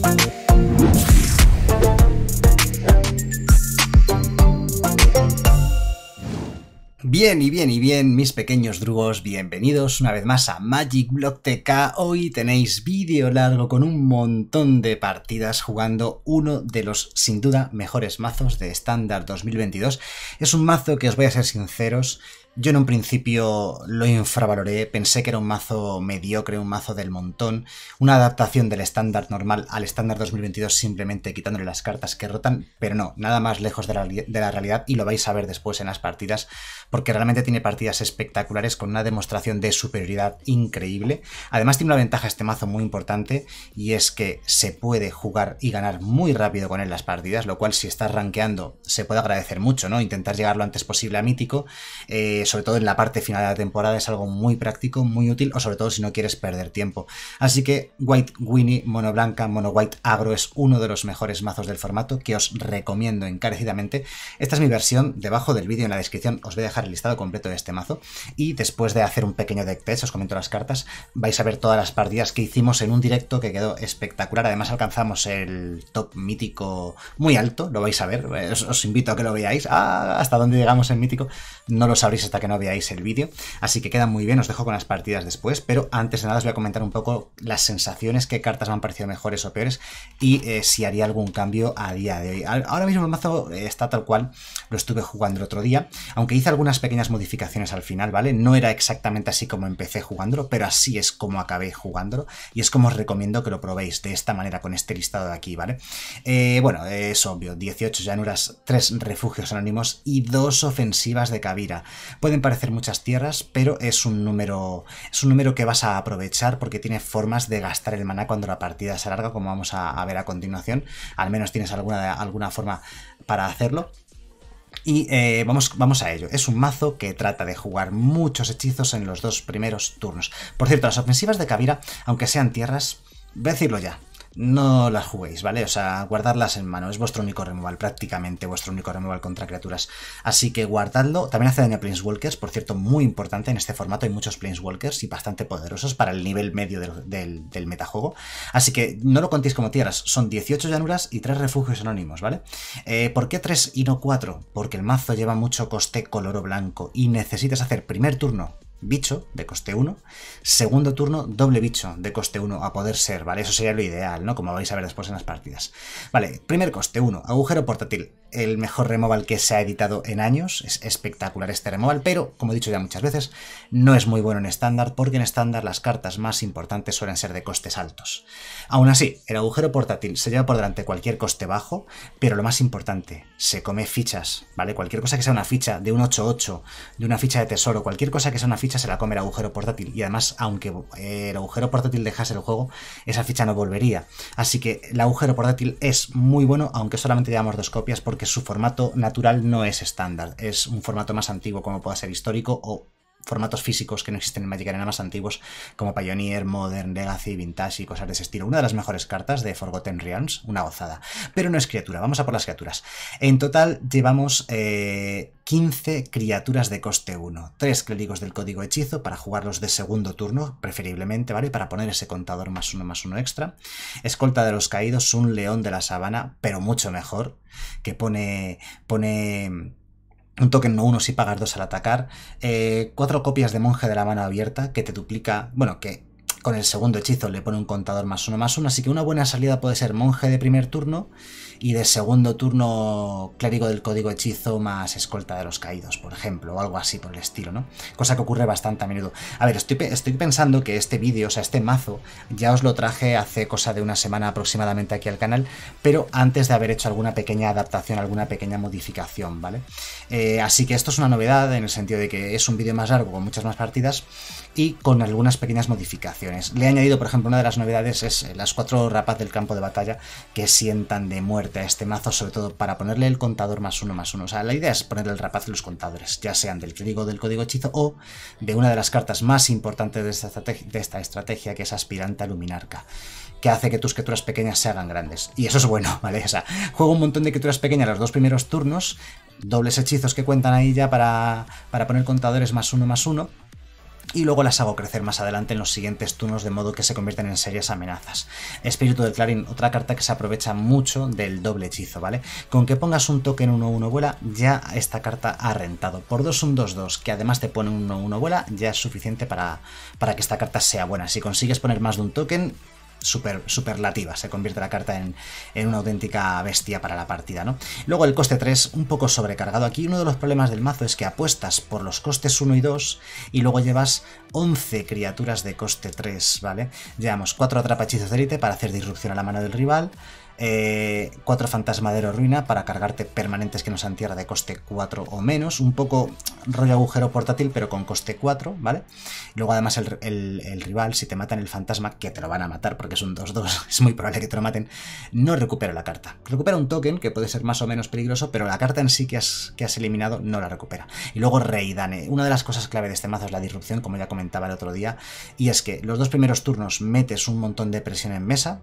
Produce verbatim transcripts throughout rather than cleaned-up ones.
Bien y bien y bien, mis pequeños drugos, bienvenidos una vez más a Magic Block T K. Hoy tenéis vídeo largo con un montón de partidas jugando uno de los sin duda mejores mazos de estándar dos mil veintidós. Es un mazo que, os voy a ser sinceros, yo en un principio lo infravaloré, pensé que era un mazo mediocre, un mazo del montón, una adaptación del estándar normal al estándar dos mil veintidós simplemente quitándole las cartas que rotan, pero no, nada más lejos de la, de la realidad, y lo vais a ver después en las partidas, porque realmente tiene partidas espectaculares con una demostración de superioridad increíble. Además tiene una ventaja este mazo muy importante, y es que se puede jugar y ganar muy rápido con él las partidas, lo cual si estás rankeando se puede agradecer mucho, ¿no? Intentar llegar lo antes posible a mítico, eh, sobre todo en la parte final de la temporada es algo muy práctico, muy útil, o sobre todo si no quieres perder tiempo. Así que White Winnie, Mono Blanca, Mono White Agro es uno de los mejores mazos del formato que os recomiendo encarecidamente. Esta es mi versión, debajo del vídeo en la descripción os voy a dejar el listado completo de este mazo, y después de hacer un pequeño deck test, os comento las cartas, vais a ver todas las partidas que hicimos en un directo que quedó espectacular. Además alcanzamos el top mítico muy alto, lo vais a ver, os, os invito a que lo veáis. Ah, hasta dónde llegamos en mítico no lo sabréis hasta que no veáis el vídeo, así que queda muy bien, os dejo con las partidas después, pero antes de nada os voy a comentar un poco las sensaciones, qué cartas me han parecido mejores o peores, y eh, si haría algún cambio a día de hoy. Ahora mismo el mazo está tal cual lo estuve jugando el otro día, aunque hice algunas pequeñas modificaciones al final, ¿vale? No era exactamente así como empecé jugándolo, pero así es como acabé jugándolo, y es como os recomiendo que lo probéis de esta manera, con este listado de aquí, ¿vale? Eh, bueno, es obvio, dieciocho llanuras, tres refugios anónimos y dos ofensivas de Kabira. Pueden parecer muchas tierras, pero es un número es un número que vas a aprovechar porque tiene formas de gastar el maná cuando la partida se alarga, como vamos a, a ver a continuación. Al menos tienes alguna, alguna forma para hacerlo. Y eh, vamos, vamos a ello. Es un mazo que trata de jugar muchos hechizos en los dos primeros turnos. Por cierto, las ofensivas de Kabira, aunque sean tierras, voy a decirlo ya, no las juguéis, ¿vale? O sea, guardarlas en mano, es vuestro único removal, prácticamente vuestro único removal contra criaturas. Así que guardadlo. También hace daño a Planeswalkers, por cierto, muy importante en este formato. Hay muchos Planeswalkers y bastante poderosos para el nivel medio del, del, del metajuego. Así que no lo contéis como tierras, son dieciocho llanuras y tres refugios anónimos, ¿vale? Eh, ¿Por qué tres y no cuatro? Porque el mazo lleva mucho coste color blanco y necesitas hacer primer turno bicho de coste uno, segundo turno doble bicho de coste uno a poder ser, ¿vale? Eso sería lo ideal, ¿no? Como vais a ver después en las partidas. Vale, primer coste uno, agujero portátil, el mejor removal que se ha editado en años, es espectacular este removal, pero, como he dicho ya muchas veces, no es muy bueno en estándar, porque en estándar las cartas más importantes suelen ser de costes altos. Aún así, el agujero portátil se lleva por delante cualquier coste bajo, pero lo más importante, se come fichas, ¿vale? Cualquier cosa que sea una ficha de un ocho ocho, de una ficha de tesoro, cualquier cosa que sea una ficha se la come el agujero portátil, y además, aunque el agujero portátil dejase el juego, esa ficha no volvería. Así que el agujero portátil es muy bueno, aunque solamente llevamos dos copias, porque su formato natural no es estándar, es un formato más antiguo, como pueda ser histórico, o formatos físicos que no existen en Magic Arena más antiguos, como Pioneer, Modern, Legacy, Vintage y cosas de ese estilo. Una de las mejores cartas de Forgotten Realms, una gozada. Pero no es criatura, vamos a por las criaturas. En total llevamos eh, quince criaturas de coste uno. tres clérigos del código hechizo para jugarlos de segundo turno, preferiblemente, ¿vale? Para poner ese contador más uno más uno extra. Escolta de los caídos, un león de la sabana, pero mucho mejor, que pone... pone un token no uno si pagas dos al atacar, eh, cuatro copias de monje de la mano abierta que te duplica, bueno, que con el segundo hechizo le pone un contador más uno más uno, así que una buena salida puede ser monje de primer turno y de segundo turno clérigo del código hechizo más escolta de los caídos, por ejemplo, o algo así por el estilo, ¿no? Cosa que ocurre bastante a menudo. A ver, estoy, estoy pensando que este vídeo, o sea, este mazo, ya os lo traje hace cosa de una semana aproximadamente aquí al canal, pero antes de haber hecho alguna pequeña adaptación, alguna pequeña modificación, ¿vale? Eh, así que esto es una novedad en el sentido de que es un vídeo más largo, con muchas más partidas, y con algunas pequeñas modificaciones. Le he añadido, por ejemplo, una de las novedades es las cuatro rapaz del campo de batalla que sientan de muerte a este mazo, sobre todo para ponerle el contador más uno más uno. O sea, la idea es ponerle el rapaz en los contadores, ya sean del clérigo del código hechizo o de una de las cartas más importantes de esta estrategia, de esta estrategia que es Aspirante a Luminarca, que hace que tus criaturas pequeñas se hagan grandes. Y eso es bueno, ¿vale? O sea, juego un montón de criaturas pequeñas los dos primeros turnos, dobles hechizos que cuentan ahí ya para, para poner contadores más uno más uno. y luego las hago crecer más adelante en los siguientes turnos, de modo que se convierten en serias amenazas. Espíritu del Clarín, otra carta que se aprovecha mucho del doble hechizo, ¿vale? Con que pongas un token uno uno vuela, ya esta carta ha rentado. Por dos un dos dos, que además te pone un uno uno vuela, ya es suficiente para, para que esta carta sea buena. Si consigues poner más de un token, super, superlativa, se convierte la carta en, en una auténtica bestia para la partida, ¿no? Luego el coste tres, un poco sobrecargado. Aquí uno de los problemas del mazo es que apuestas por los costes uno y dos y luego llevas once criaturas de coste tres, ¿vale? Llevamos cuatro atrapahechizos de élite para hacer disrupción a la mano del rival, Eh, cuatro fantasmadero ruina para cargarte permanentes que no sean tierra de coste cuatro o menos, un poco rollo agujero portátil pero con coste cuatro, ¿vale? Luego además el, el, el rival, si te matan el fantasma, que te lo van a matar porque es un dos dos, es muy probable que te lo maten, no recupera la carta. Recupera un token que puede ser más o menos peligroso, pero la carta en sí que has, que has eliminado no la recupera. Y luego Reidane, una de las cosas clave de este mazo es la disrupción, como ya comentaba el otro día, y es que los dos primeros turnos metes un montón de presión en mesa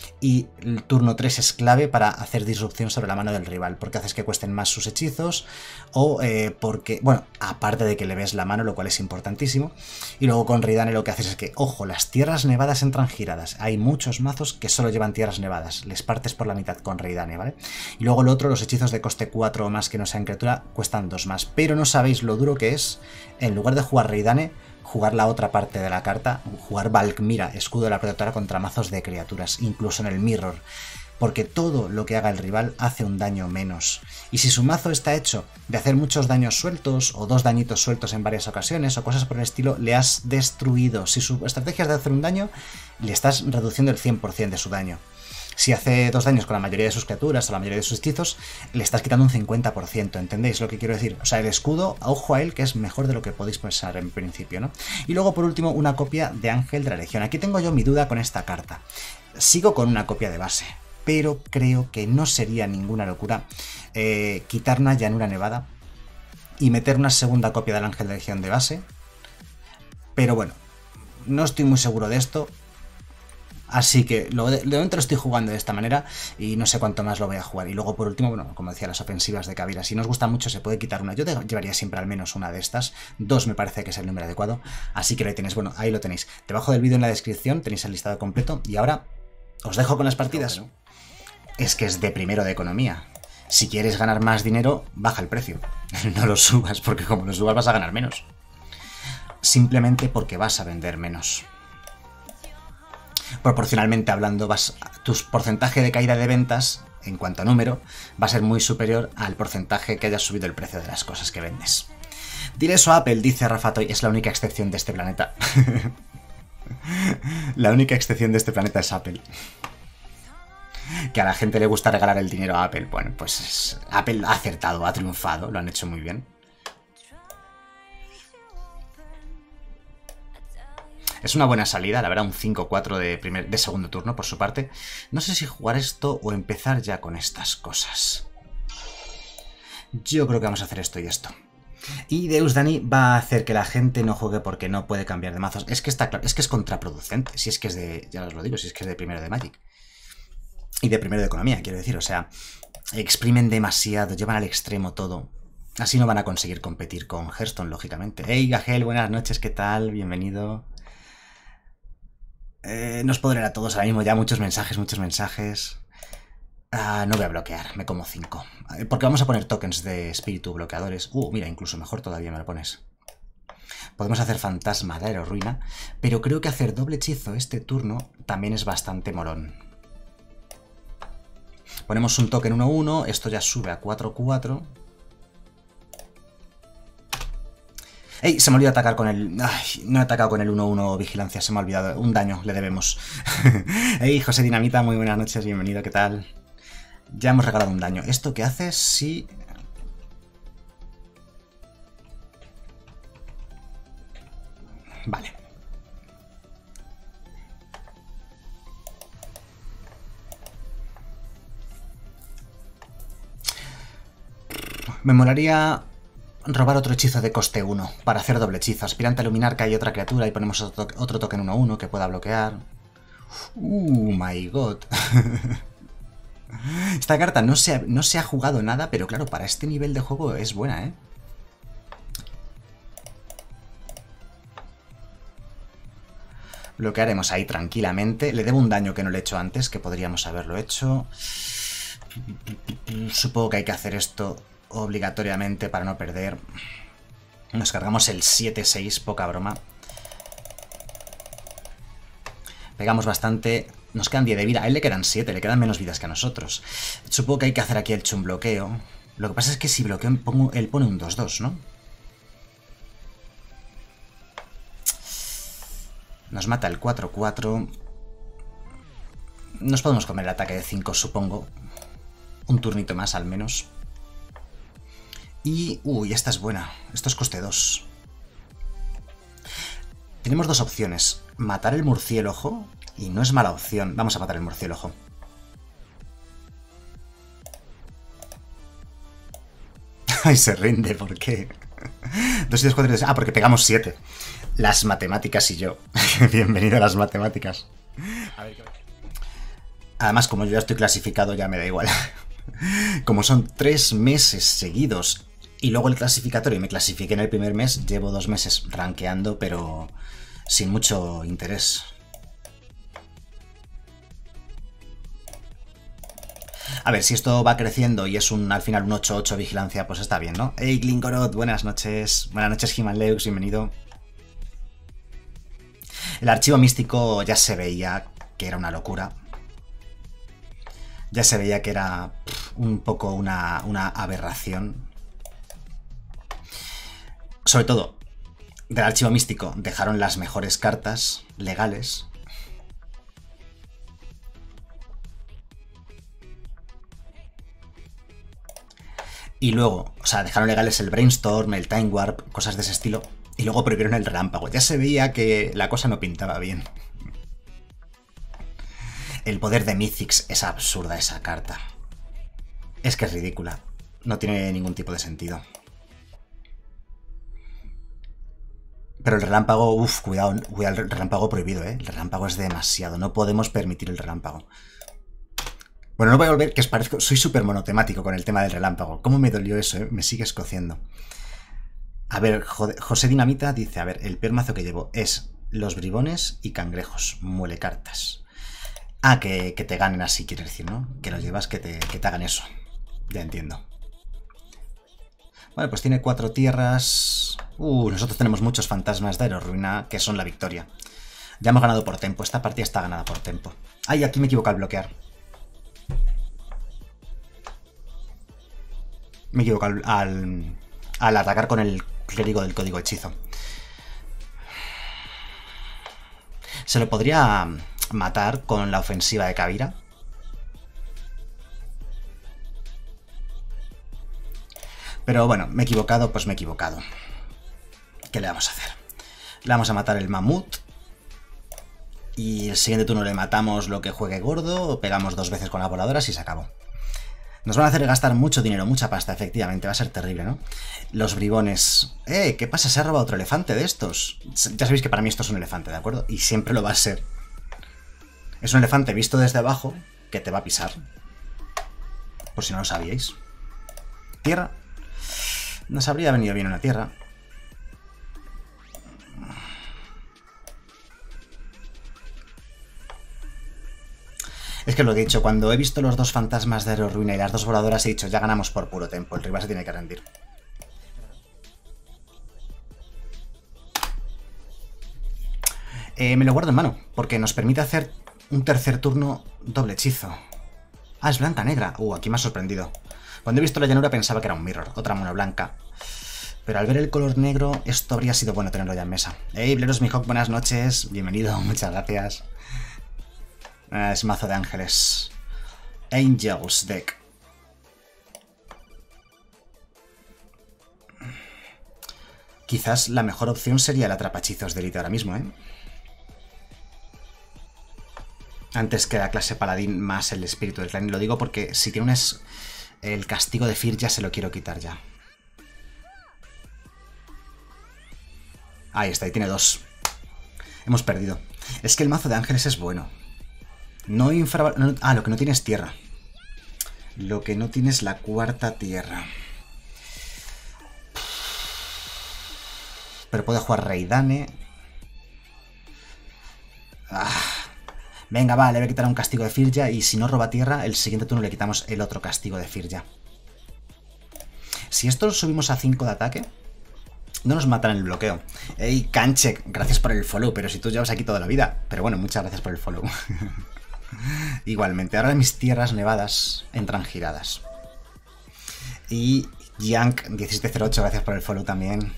y el turno tres es clave para hacer disrupción sobre la mano del rival, porque haces que cuesten más sus hechizos o eh, porque, bueno, aparte de que le ves la mano, lo cual es importantísimo. Y luego con Reidane lo que haces es que, ojo, las tierras nevadas entran giradas. Hay muchos mazos que solo llevan tierras nevadas, les partes por la mitad con Reidane, ¿vale? Y luego lo otro, los hechizos de coste cuatro o más que no sean criatura cuestan dos más, pero no sabéis lo duro que es, en lugar de jugar Reidane, jugar la otra parte de la carta, jugar Valkmira, escudo de la protectora, contra mazos de criaturas, incluso en el mirror, porque todo lo que haga el rival hace un daño menos. Y si su mazo está hecho de hacer muchos daños sueltos, o dos dañitos sueltos en varias ocasiones, o cosas por el estilo, le has destruido. Si su estrategia es de hacer un daño, le estás reduciendo el cien por cien de su daño. Si hace dos daños con la mayoría de sus criaturas o la mayoría de sus hechizos, le estás quitando un cincuenta por ciento, ¿entendéis lo que quiero decir? O sea, el escudo, ojo a él, que es mejor de lo que podéis pensar en principio, ¿no? Y luego, por último, una copia de Ángel de la Legión. Aquí tengo yo mi duda con esta carta. Sigo con una copia de base, pero creo que no sería ninguna locura eh, quitar una llanura nevada y meter una segunda copia del Ángel de la Legión de base. Pero bueno, no estoy muy seguro de esto. Así que lo de, de momento lo estoy jugando de esta manera y no sé cuánto más lo voy a jugar. Y luego por último, bueno, como decía, las ofensivas de Kabira. Si no os gusta mucho se puede quitar una. Yo llevaría siempre al menos una de estas. Dos me parece que es el número adecuado. Así que ahí tenéis, bueno, ahí lo tenéis. Debajo del vídeo en la descripción tenéis el listado completo. Y ahora os dejo con las partidas. No, no. Es que es de primero de economía. Si quieres ganar más dinero, baja el precio. No lo subas, porque como lo subas vas a ganar menos. Simplemente porque vas a vender menos. Proporcionalmente hablando, vas, tu porcentaje de caída de ventas, en cuanto a número, va a ser muy superior al porcentaje que hayas subido el precio de las cosas que vendes. Dile eso a Apple, dice Rafa Toy, es la única excepción de este planeta. La única excepción de este planeta es Apple. Que a la gente le gusta regalar el dinero a Apple. Bueno, pues es, Apple ha acertado, ha triunfado, lo han hecho muy bien. Es una buena salida, la verdad, un cinco cuatro de, primer, de segundo turno por su parte. No sé si jugar esto o empezar ya con estas cosas. Yo creo que vamos a hacer esto y esto. Y Deus Dani va a hacer que la gente no juegue porque no puede cambiar de mazos. Es que está claro, es que es contraproducente. Si es que es de, ya os lo digo, si es que es de primero de Magic. Y de primero de economía, quiero decir. O sea, exprimen demasiado, llevan al extremo todo. Así no van a conseguir competir con Hearthstone, lógicamente. Hey, Gagel, buenas noches, ¿qué tal? Bienvenido. Eh, no os puedo leer a todos ahora mismo, ya muchos mensajes, muchos mensajes. Ah, no voy a bloquear, me como cinco. Porque vamos a poner tokens de espíritu bloqueadores. Uh, mira, incluso mejor todavía me lo pones. Podemos hacer fantasma de aerorruina, pero creo que hacer doble hechizo este turno también es bastante molón. Ponemos un token uno uno, esto ya sube a cuatro cuatro. ¡Ey! Se me olvidó atacar con el... Ay, no he atacado con el uno uno vigilancia, se me ha olvidado. Un daño le debemos. ¡Ey! José Dinamita, muy buenas noches, bienvenido, ¿qué tal? Ya hemos regalado un daño. ¿Esto qué hace? Sí... Vale. Me molaría robar otro hechizo de coste uno para hacer doble hechizo. Aspirante a iluminar, que hay otra criatura y ponemos otro, to otro token uno uno que pueda bloquear. Uh, my god. Esta carta no se, ha, no se ha jugado nada, pero claro, para este nivel de juego es buena, ¿eh? Bloquearemos ahí tranquilamente. Le debo un daño que no le he hecho antes, que podríamos haberlo hecho. Supongo que hay que hacer esto obligatoriamente para no perder. Nos cargamos el siete seis, poca broma. Pegamos bastante. Nos quedan diez de vida. A él le quedan siete, le quedan menos vidas que a nosotros. Supongo que hay que hacer aquí el chum bloqueo. Lo que pasa es que si bloqueo, pongo, él pone un dos dos, ¿no? Nos mata el cuatro cuatro. Nos podemos comer el ataque de cinco, supongo. Un turnito más, al menos. Y... uy, esta es buena. Esto es coste dos. Tenemos dos opciones. Matar el murciélago. Y no es mala opción. Vamos a matar el murciélago. Ay, se rinde. ¿Por qué? dos, siete, cuatro, tres. Ah, porque pegamos siete. Las matemáticas y yo. Bienvenido a las matemáticas. A ver, además, como yo ya estoy clasificado, ya me da igual. Como son tres meses seguidos y luego el clasificatorio y me clasifiqué en el primer mes, llevo dos meses rankeando, pero sin mucho interés. A ver, si esto va creciendo y es un al final un ocho ocho vigilancia, pues está bien, ¿no? Hey, Glinkorot, buenas noches. Buenas noches, Himanleux, bienvenido. El archivo místico ya se veía que era una locura. Ya se veía que era pff, un poco una, una aberración. Sobre todo, del archivo místico dejaron las mejores cartas legales. Y luego, o sea, dejaron legales el Brainstorm, el Time Warp, cosas de ese estilo. Y luego prohibieron el relámpago. Ya se veía que la cosa no pintaba bien. El poder de Mythics es absurda esa carta. Es que es ridícula. No tiene ningún tipo de sentido. Pero el relámpago, uff, cuidado, cuidado, el relámpago prohibido, ¿eh? El relámpago es demasiado. No podemos permitir el relámpago. Bueno, no voy a volver, que os parezco... Soy súper monotemático con el tema del relámpago. ¿Cómo me dolió eso, eh? Me sigue escociendo. A ver, José Dinamita dice, a ver, el peor mazo que llevo es los bribones y cangrejos, muele cartas. Ah, que, que te ganen así, quiere decir, ¿no? Que los llevas, que te, que te hagan eso. Ya entiendo. Vale, pues tiene cuatro tierras. Uh, nosotros tenemos muchos fantasmas de Aeroruina, que son la victoria. Ya hemos ganado por tempo, esta partida está ganada por tempo. Ay, aquí me equivoco al bloquear. Me equivoco al, al, al atacar con el clérigo del código hechizo. Se lo podría matar con la ofensiva de Kavira. Pero bueno, me he equivocado, pues me he equivocado. ¿Qué le vamos a hacer? Le vamos a matar el mamut. Y el siguiente turno le matamos lo que juegue gordo, pegamos dos veces con las voladoras y se acabó. Nos van a hacer gastar mucho dinero, mucha pasta, efectivamente, va a ser terrible, ¿no? Los bribones... ¡Eh! ¿Qué pasa? Se ha robado otro elefante de estos. Ya sabéis que para mí esto es un elefante, ¿de acuerdo? Y siempre lo va a ser. Es un elefante visto desde abajo que te va a pisar. Por si no lo sabíais. Tierra. Nos habría venido bien una tierra. Es que lo he dicho, cuando he visto los dos fantasmas de Aeroruina y las dos voladoras he dicho, ya ganamos por puro tempo, el rival se tiene que rendir. Eh, me lo guardo en mano, porque nos permite hacer un tercer turno doble hechizo. Ah, es blanca negra. Uh, aquí me ha sorprendido. Cuando he visto la llanura pensaba que era un mirror, otra mono blanca. Pero al ver el color negro, esto habría sido bueno tenerlo ya en mesa. Hey, Bleros Mihawk, buenas noches. Bienvenido, muchas gracias. Es mazo de ángeles. Angels deck. Quizás la mejor opción sería el atrapachizos de élite ahora mismo, ¿eh? Antes que la clase paladín más el espíritu del clan. Y lo digo porque si tiene un es... el castigo de Fear ya se lo quiero quitar ya. Ahí está, y tiene dos. Hemos perdido. Es que el mazo de ángeles es bueno. No infra... No, ah, lo que no tiene es tierra. Lo que no tiene es la cuarta tierra. Pero puede jugar Reidane. Ah. Venga, va, le voy a quitar un castigo de Firja y si no roba tierra, el siguiente turno le quitamos el otro castigo de Firja. Si esto lo subimos a cinco de ataque, no nos matan el bloqueo. Ey, Kanchek, gracias por el follow, pero si tú llevas aquí toda la vida. Pero bueno, muchas gracias por el follow. Igualmente, ahora mis tierras nevadas entran giradas. Y Yank diecisiete cero ocho, gracias por el follow también.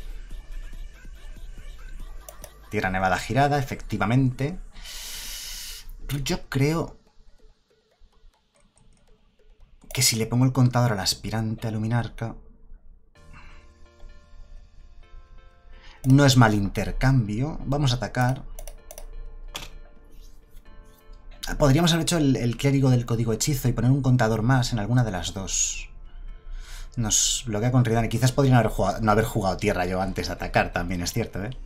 Tierra nevada girada, efectivamente. Yo creo que si le pongo el contador al aspirante a Luminarca, no es mal intercambio. Vamos a atacar. Podríamos haber hecho el, el clérigo del código hechizo y poner un contador más en alguna de las dos. Nos bloquea con Ridane. Quizás podrían haber jugado, no haber jugado tierra yo antes de atacar, también es cierto, ¿eh?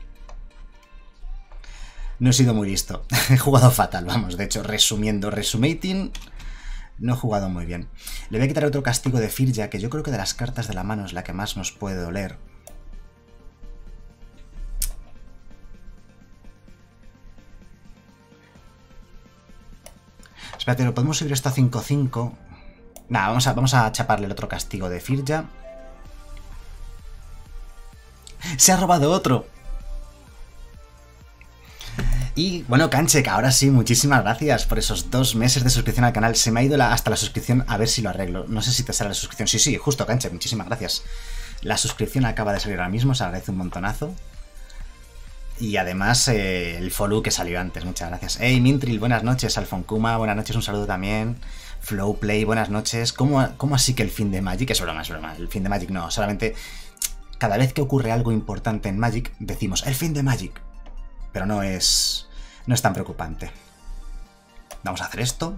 No he sido muy listo. He jugado fatal, vamos. De hecho, resumiendo, resumating, no he jugado muy bien. Le voy a quitar otro castigo de Firja, que yo creo que de las cartas de la mano es la que más nos puede doler. Espérate, ¿lo podemos subir esto a cinco cinco? Nada, vamos a, vamos a chaparle el otro castigo de Firja. ¡Se ha robado otro! Y bueno, Kanchek, ahora sí, muchísimas gracias por esos dos meses de suscripción al canal. Se me ha ido la, hasta la suscripción, a ver si lo arreglo. No sé si te sale la suscripción. Sí, sí, justo, Kanchek, muchísimas gracias. La suscripción acaba de salir ahora mismo, se agradece un montonazo. Y además eh, el follow que salió antes, muchas gracias. Hey, Mintril, buenas noches. Alfonkuma, buenas noches, un saludo también. Flowplay, buenas noches. ¿Cómo, cómo así que el fin de Magic? Es broma, es broma. El fin de Magic no, solamente cada vez que ocurre algo importante en Magic decimos el fin de Magic. Pero no es... no es tan preocupante. Vamos a hacer esto.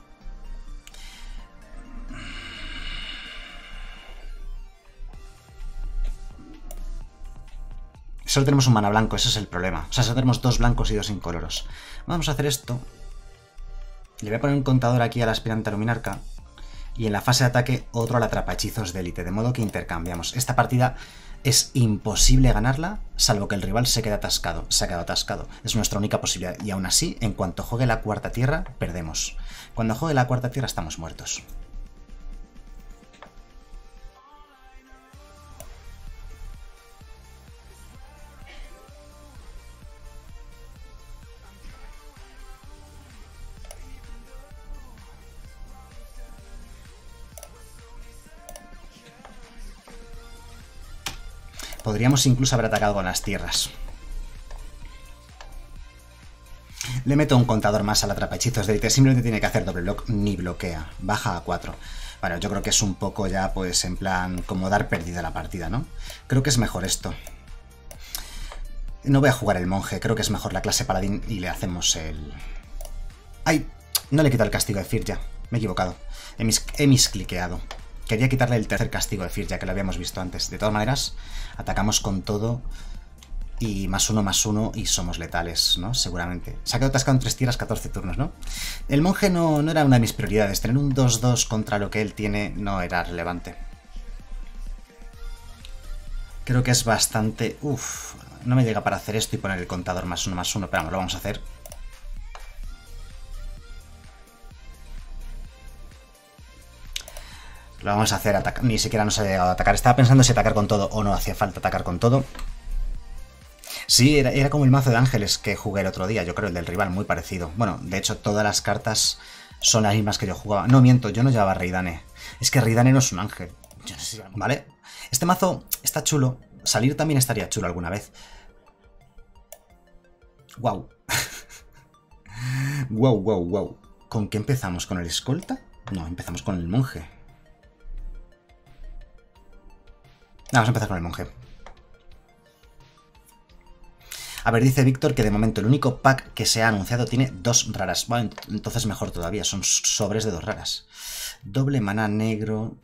Solo tenemos un mana blanco, ese es el problema. O sea, solo tenemos dos blancos y dos incoloros. Vamos a hacer esto. Le voy a poner un contador aquí al aspirante a Luminarca. Y en la fase de ataque otro al atrapahechizos de élite. De modo que intercambiamos. Esta partida es imposible ganarla, salvo que el rival se quede atascado. Se ha quedado atascado. Es nuestra única posibilidad. Y aún así, en cuanto juegue la cuarta tierra, perdemos. Cuando juegue la cuarta tierra, estamos muertos. Podríamos incluso haber atacado con las tierras. Le meto un contador más al atrapahechizos de élite. Simplemente tiene que hacer doble block, ni bloquea. Baja a cuatro. Bueno, yo creo que es un poco ya, pues, en plan, como dar perdida la partida, ¿no? Creo que es mejor esto. No voy a jugar el monje. Creo que es mejor la clase paladín y le hacemos el... ¡Ay! No le he quitado el castigo de Firja. Me he equivocado. He, mis... he miscliqueado. Quería quitarle el tercer castigo de Firja, que lo habíamos visto antes. De todas maneras, atacamos con todo y más uno, más uno y somos letales, ¿no? Seguramente. Se ha quedado atascado en tres tierras, catorce turnos, ¿no? El monje no, no era una de mis prioridades. Tener un dos dos contra lo que él tiene no era relevante. Creo que es bastante... Uf, no me llega para hacer esto y poner el contador más uno, más uno, pero vamos, lo vamos a hacer. Lo vamos a hacer, atacar. Ni siquiera nos ha llegado a atacar. Estaba pensando si atacar con todo o no hacía falta atacar con todo. Sí, era, era como el mazo de ángeles que jugué el otro día, yo creo, el del rival, muy parecido. Bueno, de hecho, todas las cartas son las mismas que yo jugaba. No, miento, yo no llevaba Ridane. Es que Ridane no es un ángel. Yo no sé si... ¿Vale? Este mazo está chulo. Salir también estaría chulo alguna vez. Wow. Wow, wow, wow. ¿Con qué empezamos? ¿Con el escolta? No, empezamos con el monje. Vamos a empezar con el monje. A ver, dice Víctor que de momento el único pack que se ha anunciado tiene dos raras. Bueno, entonces mejor todavía, son sobres de dos raras. Doble maná negro.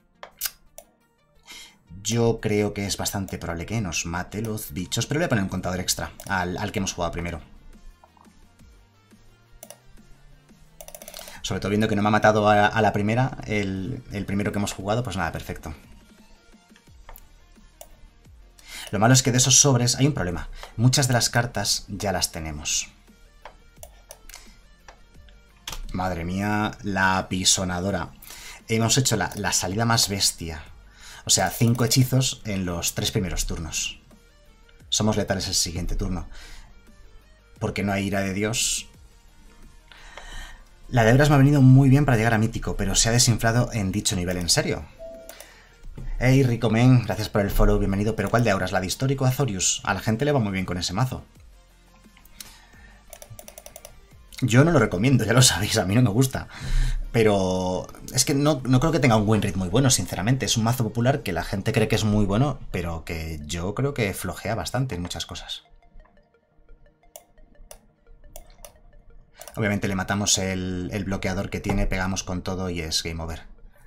Yo creo que es bastante probable que nos mate los bichos, pero le voy a poner un contador extra al, al que hemos jugado primero. Sobre todo viendo que no me ha matado a, a la primera, el, el primero que hemos jugado, pues nada, perfecto. Lo malo es que de esos sobres hay un problema. Muchas de las cartas ya las tenemos. Madre mía, la apisonadora. Hemos hecho la, la salida más bestia. O sea, cinco hechizos en los tres primeros turnos. Somos letales el siguiente turno. Porque no hay ira de Dios. La de Euras me ha venido muy bien para llegar a mítico, pero se ha desinflado en dicho nivel, ¿en serio? Hey, Ricomen, gracias por el follow, bienvenido. ¿Pero cuál de Auras? ¿La de Histórico Azorius? A la gente le va muy bien con ese mazo. Yo no lo recomiendo, ya lo sabéis, a mí no me gusta. Pero es que no, no creo que tenga un win rate muy bueno, sinceramente. Es un mazo popular que la gente cree que es muy bueno, pero que yo creo que flojea bastante en muchas cosas. Obviamente le matamos el, el bloqueador que tiene, pegamos con todo y es game over.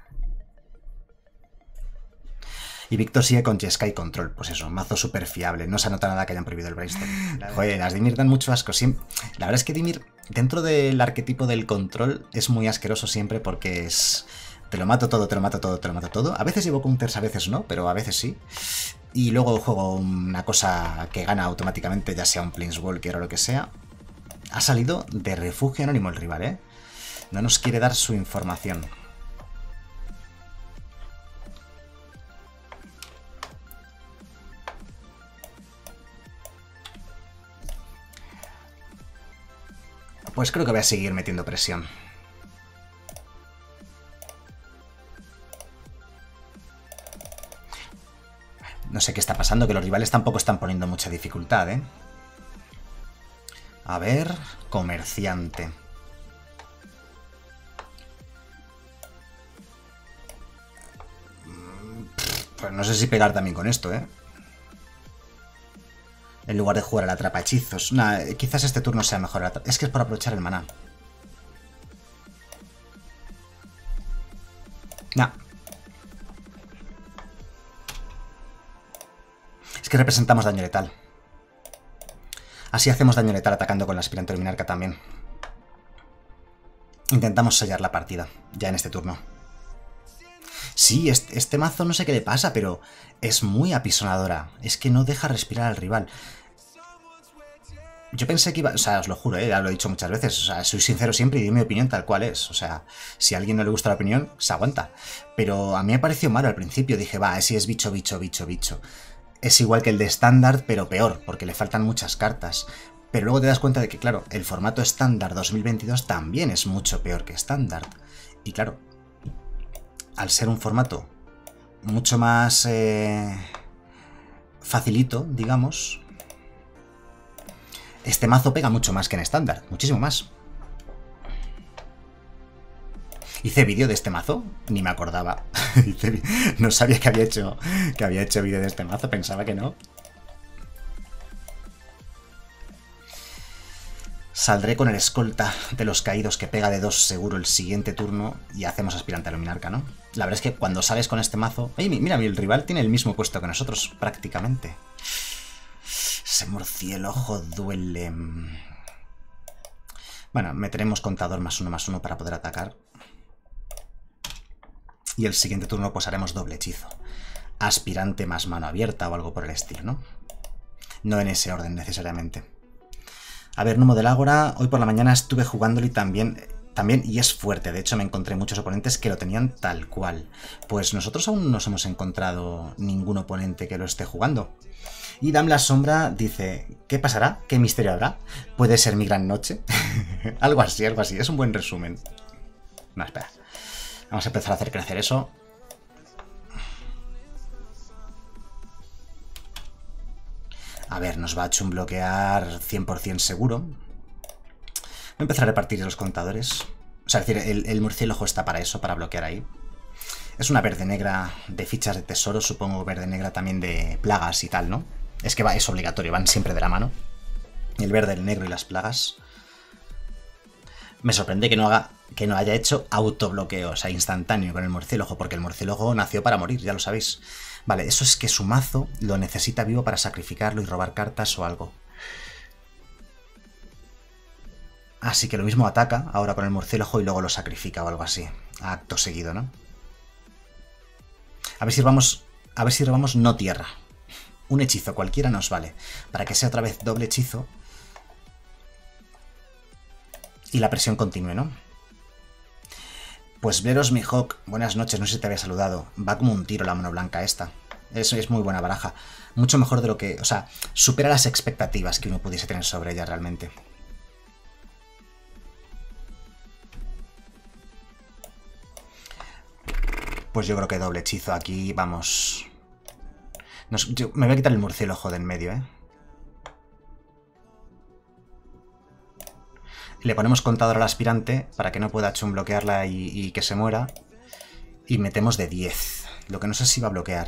Y Víctor sigue con Jeskai Control. Pues eso, mazo súper fiable. No se anota nada que hayan prohibido el Brainstorm. Joder, las Dimir dan mucho asco. Siempre... La verdad es que Dimir, dentro del arquetipo del control, es muy asqueroso siempre porque es... Te lo mato todo, te lo mato todo, te lo mato todo. A veces llevo counters, a veces no, pero a veces sí. Y luego juego una cosa que gana automáticamente, ya sea un Planeswalker o lo que sea. Ha salido de refugio anónimo el rival, ¿eh? No nos quiere dar su información. Pues creo que voy a seguir metiendo presión. No sé qué está pasando, que los rivales tampoco están poniendo mucha dificultad, ¿eh? A ver... Comerciante. Pues no sé si pegar también con esto, ¿eh? En lugar de jugar a la atrapa hechizos. Nah, quizás este turno sea mejor. Es que es por aprovechar el maná. Nah. Es que representamos daño letal. Así hacemos daño letal atacando con la aspirante luminarca también. Intentamos sellar la partida, ya en este turno. Sí, este, este mazo no sé qué le pasa, pero es muy apisonadora. Es que no deja respirar al rival. Yo pensé que iba... O sea, os lo juro, ¿eh? Ya lo he dicho muchas veces. O sea, soy sincero siempre y doy mi opinión tal cual es. O sea, si a alguien no le gusta la opinión, se aguanta. Pero a mí me pareció malo al principio. Dije, va, si es bicho, bicho, bicho, bicho. Es igual que el de estándar, pero peor, porque le faltan muchas cartas. Pero luego te das cuenta de que, claro, el formato estándar dos mil veintidós también es mucho peor que estándar. Y claro, al ser un formato mucho más eh, facilito, digamos, este mazo pega mucho más que en estándar, muchísimo más. Hice vídeo de este mazo, ni me acordaba. No sabía que había hecho, que había hecho vídeo de este mazo, pensaba que no. Saldré con el escolta de los caídos que pega de dos seguro el siguiente turno y hacemos aspirante a luminarca, ¿no? La verdad es que cuando sales con este mazo... ¡Ey, mira, el rival tiene el mismo puesto que nosotros, prácticamente! Ese murciélago duele. Bueno, meteremos contador más uno más uno para poder atacar. Y el siguiente turno pues haremos doble hechizo. Aspirante más mano abierta o algo por el estilo, ¿no? No en ese orden necesariamente. A ver, Numo del Ágora, hoy por la mañana estuve jugándolo y también, también, y es fuerte, de hecho me encontré muchos oponentes que lo tenían tal cual. Pues nosotros aún no nos hemos encontrado ningún oponente que lo esté jugando. Y Dam la Sombra dice, ¿qué pasará? ¿Qué misterio habrá? ¿Puede ser mi gran noche? Algo así, algo así, es un buen resumen. No, espera. Vamos a empezar a hacer crecer eso. A ver, nos va a chunbloquear cien por cien seguro. Voy a empezar a repartir los contadores. O sea, es decir, el, el murciélago está para eso, para bloquear ahí. Es una verde-negra de fichas de tesoro, supongo verde-negra también de plagas y tal, ¿no? Es que va, es obligatorio, van siempre de la mano. El verde, el negro y las plagas. Me sorprende que no haga, que no haya hecho autobloqueo, o sea, instantáneo con el murciélago, porque el murciélago nació para morir, ya lo sabéis. Vale, eso es que su mazo lo necesita vivo para sacrificarlo y robar cartas o algo. Así que lo mismo ataca ahora con el murciélago y luego lo sacrifica o algo así. Acto seguido, ¿no? A ver si robamos, a ver si robamos no tierra. Un hechizo cualquiera nos vale. Para que sea otra vez doble hechizo. Y la presión continúe, ¿no? Pues Bleros Mihawk, buenas noches, no sé si te había saludado. Va como un tiro la mano blanca esta. Es, es muy buena baraja. Mucho mejor de lo que... O sea, supera las expectativas que uno pudiese tener sobre ella realmente. Pues yo creo que doble hechizo aquí, vamos... Nos, yo, me voy a quitar el murciélago de en medio, ¿eh? Le ponemos contador al aspirante para que no pueda chum bloquearla y, y que se muera. Y metemos de diez. Lo que no sé si va a bloquear.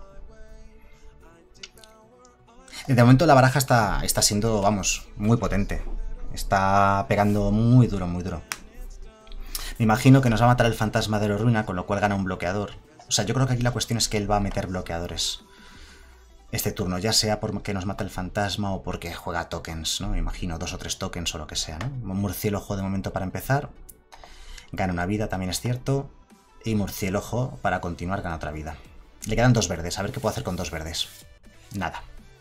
De momento la baraja está, está siendo, vamos, muy potente. Está pegando muy duro, muy duro. Me imagino que nos va a matar el fantasma de la ruina, con lo cual gana un bloqueador. O sea, yo creo que aquí la cuestión es que él va a meter bloqueadores este turno, ya sea porque nos mata el fantasma o porque juega tokens, ¿no? Me imagino dos o tres tokens o lo que sea, ¿no? Murciélago de momento para empezar. Gana una vida, también es cierto. Y murciélago para continuar gana otra vida. Le quedan dos verdes, a ver qué puedo hacer con dos verdes. Nada.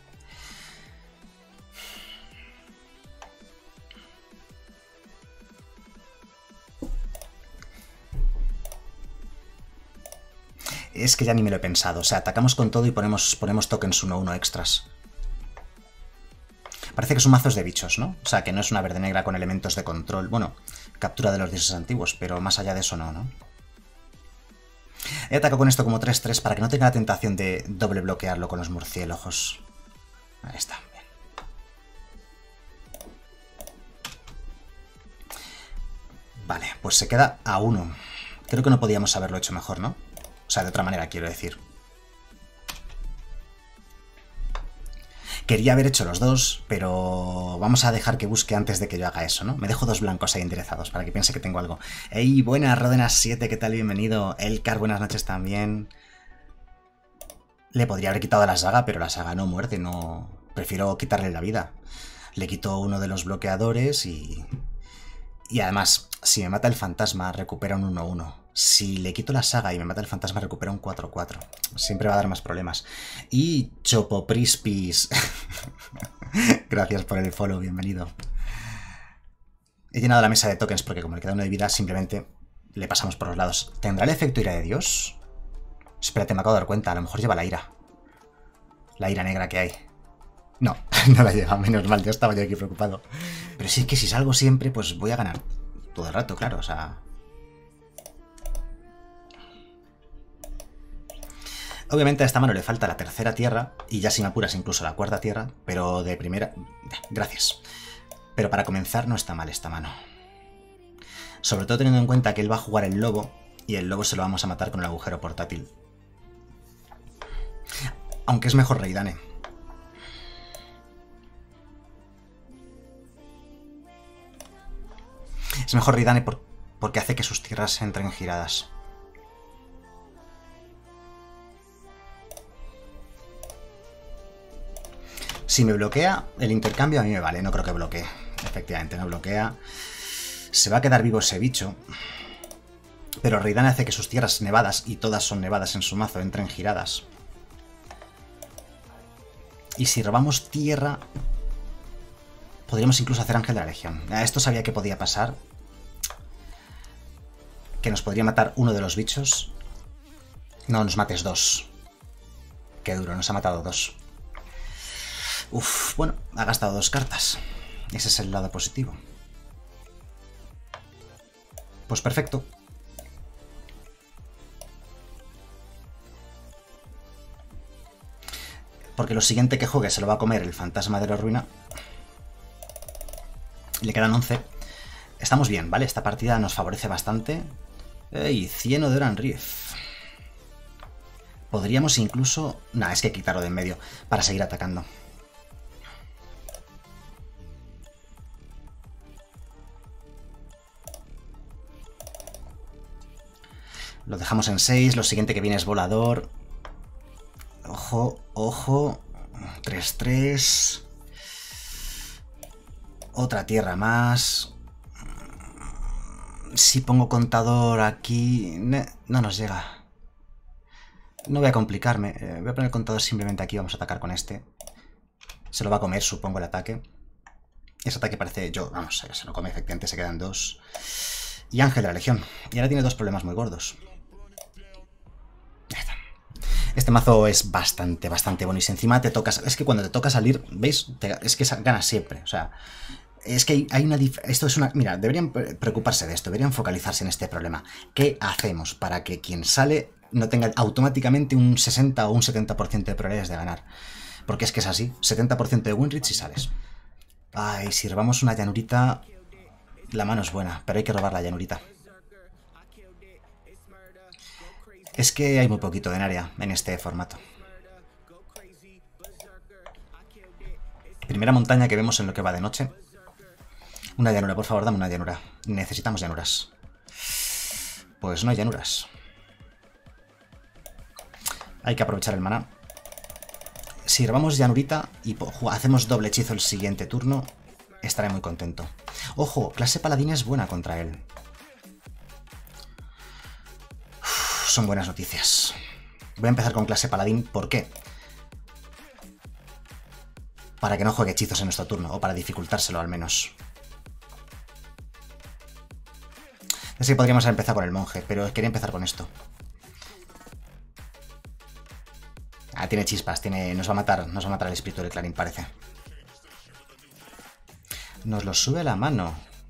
Es que ya ni me lo he pensado. O sea, atacamos con todo y ponemos, ponemos tokens uno uno extras. Parece que son mazos de bichos, ¿no? O sea, que no es una verde negra con elementos de control. Bueno, captura de los dioses antiguos, pero más allá de eso no, ¿no? He atacado con esto como tres tres para que no tenga la tentación de doble bloquearlo con los murciélagos. Ahí está, bien. Vale, pues se queda a uno. Creo que no podíamos haberlo hecho mejor, ¿no? O sea, de otra manera, quiero decir. Quería haber hecho los dos, pero vamos a dejar que busque antes de que yo haga eso, ¿no? Me dejo dos blancos ahí enderezados para que piense que tengo algo. ¡Ey, buenas, Rodenas siete! ¿Qué tal? Bienvenido. Elcar, buenas noches también. Le podría haber quitado la saga, pero la saga no muerde, no... Prefiero quitarle la vida. Le quito uno de los bloqueadores y... Y además, si me mata el fantasma, recupera un uno uno. Si le quito la saga y me mata el fantasma, recupera un cuatro cuatro. Siempre va a dar más problemas. Y Chopoprispis. Gracias por el follow, bienvenido. He llenado la mesa de tokens porque como le queda uno de vida, simplemente le pasamos por los lados. ¿Tendrá el efecto ira de Dios? Espérate, me acabo de dar cuenta. A lo mejor lleva la ira. La ira negra que hay. No, no la lleva, menos mal. Ya estaba yo aquí preocupado. Pero sí que si salgo siempre, pues voy a ganar todo el rato, claro, o sea... Obviamente a esta mano le falta la tercera tierra, y ya si me apuras incluso la cuarta tierra, pero de primera... Gracias. Pero para comenzar no está mal esta mano. Sobre todo teniendo en cuenta que él va a jugar el lobo, y el lobo se lo vamos a matar con el agujero portátil. Aunque es mejor Reidane. Es mejor Reidane por, porque hace que sus tierras entren giradas. Si me bloquea el intercambio a mí me vale, no creo que bloquee. Efectivamente, no bloquea. Se va a quedar vivo ese bicho. Pero Reidane hace que sus tierras nevadas, y todas son nevadas en su mazo, entren giradas. Y si robamos tierra... Podríamos incluso hacer Ángel de la Legión. Esto sabía que podía pasar. Que nos podría matar uno de los bichos. No, nos mates dos. Qué duro, nos ha matado dos. Uf, bueno, ha gastado dos cartas. Ese es el lado positivo. Pues perfecto. Porque lo siguiente que juegue se lo va a comer el fantasma de la ruina. Le quedan once. Estamos bien, ¿vale? Esta partida nos favorece bastante. ¡Ey! Cieno de Oran-Rief. Podríamos incluso... Nah, es que quitarlo de en medio para seguir atacando. Lo dejamos en seis. Lo siguiente que viene es volador. Ojo, ojo. tres tres. Otra tierra más. Si pongo contador aquí... No nos llega. No voy a complicarme. Voy a poner el contador simplemente aquí. Vamos a atacar con este. Se lo va a comer, supongo, el ataque. Ese ataque parece... Yo, vamos, se lo come efectivamente. Se quedan dos. Y Ángel de la Legión. Y ahora tiene dos problemas muy gordos. Ya está. Este mazo es bastante, bastante bueno. Y si encima te tocas... Es que cuando te toca salir, ¿veis? Te... Es que ganas siempre. O sea, es que hay una... Dif... Esto es una... Mira, deberían preocuparse de esto. Deberían focalizarse en este problema. ¿Qué hacemos para que quien sale no tenga automáticamente un sesenta o un setenta por ciento de probabilidades de ganar? Porque es que es así. setenta por ciento de win rate si sales. Ay, si robamos una llanurita... La mano es buena, pero hay que robar la llanurita. Es que hay muy poquito de área en este formato. Primera montaña que vemos en lo que va de noche. Una llanura, por favor, dame una llanura. Necesitamos llanuras. Pues no hay llanuras. Hay que aprovechar el maná. Si robamos llanurita y hacemos doble hechizo el siguiente turno, estaré muy contento. Ojo, clase paladín es buena contra él. Uf, son buenas noticias. Voy a empezar con clase paladín. ¿Por qué? Para que no juegue hechizos en nuestro turno, o para dificultárselo al menos. Es que podríamos empezar con el monje, pero quería empezar con esto. Ah, tiene chispas, tiene... Nos va a matar, nos va a matar el espíritu del Clarín, parece. Nos lo sube a la mano.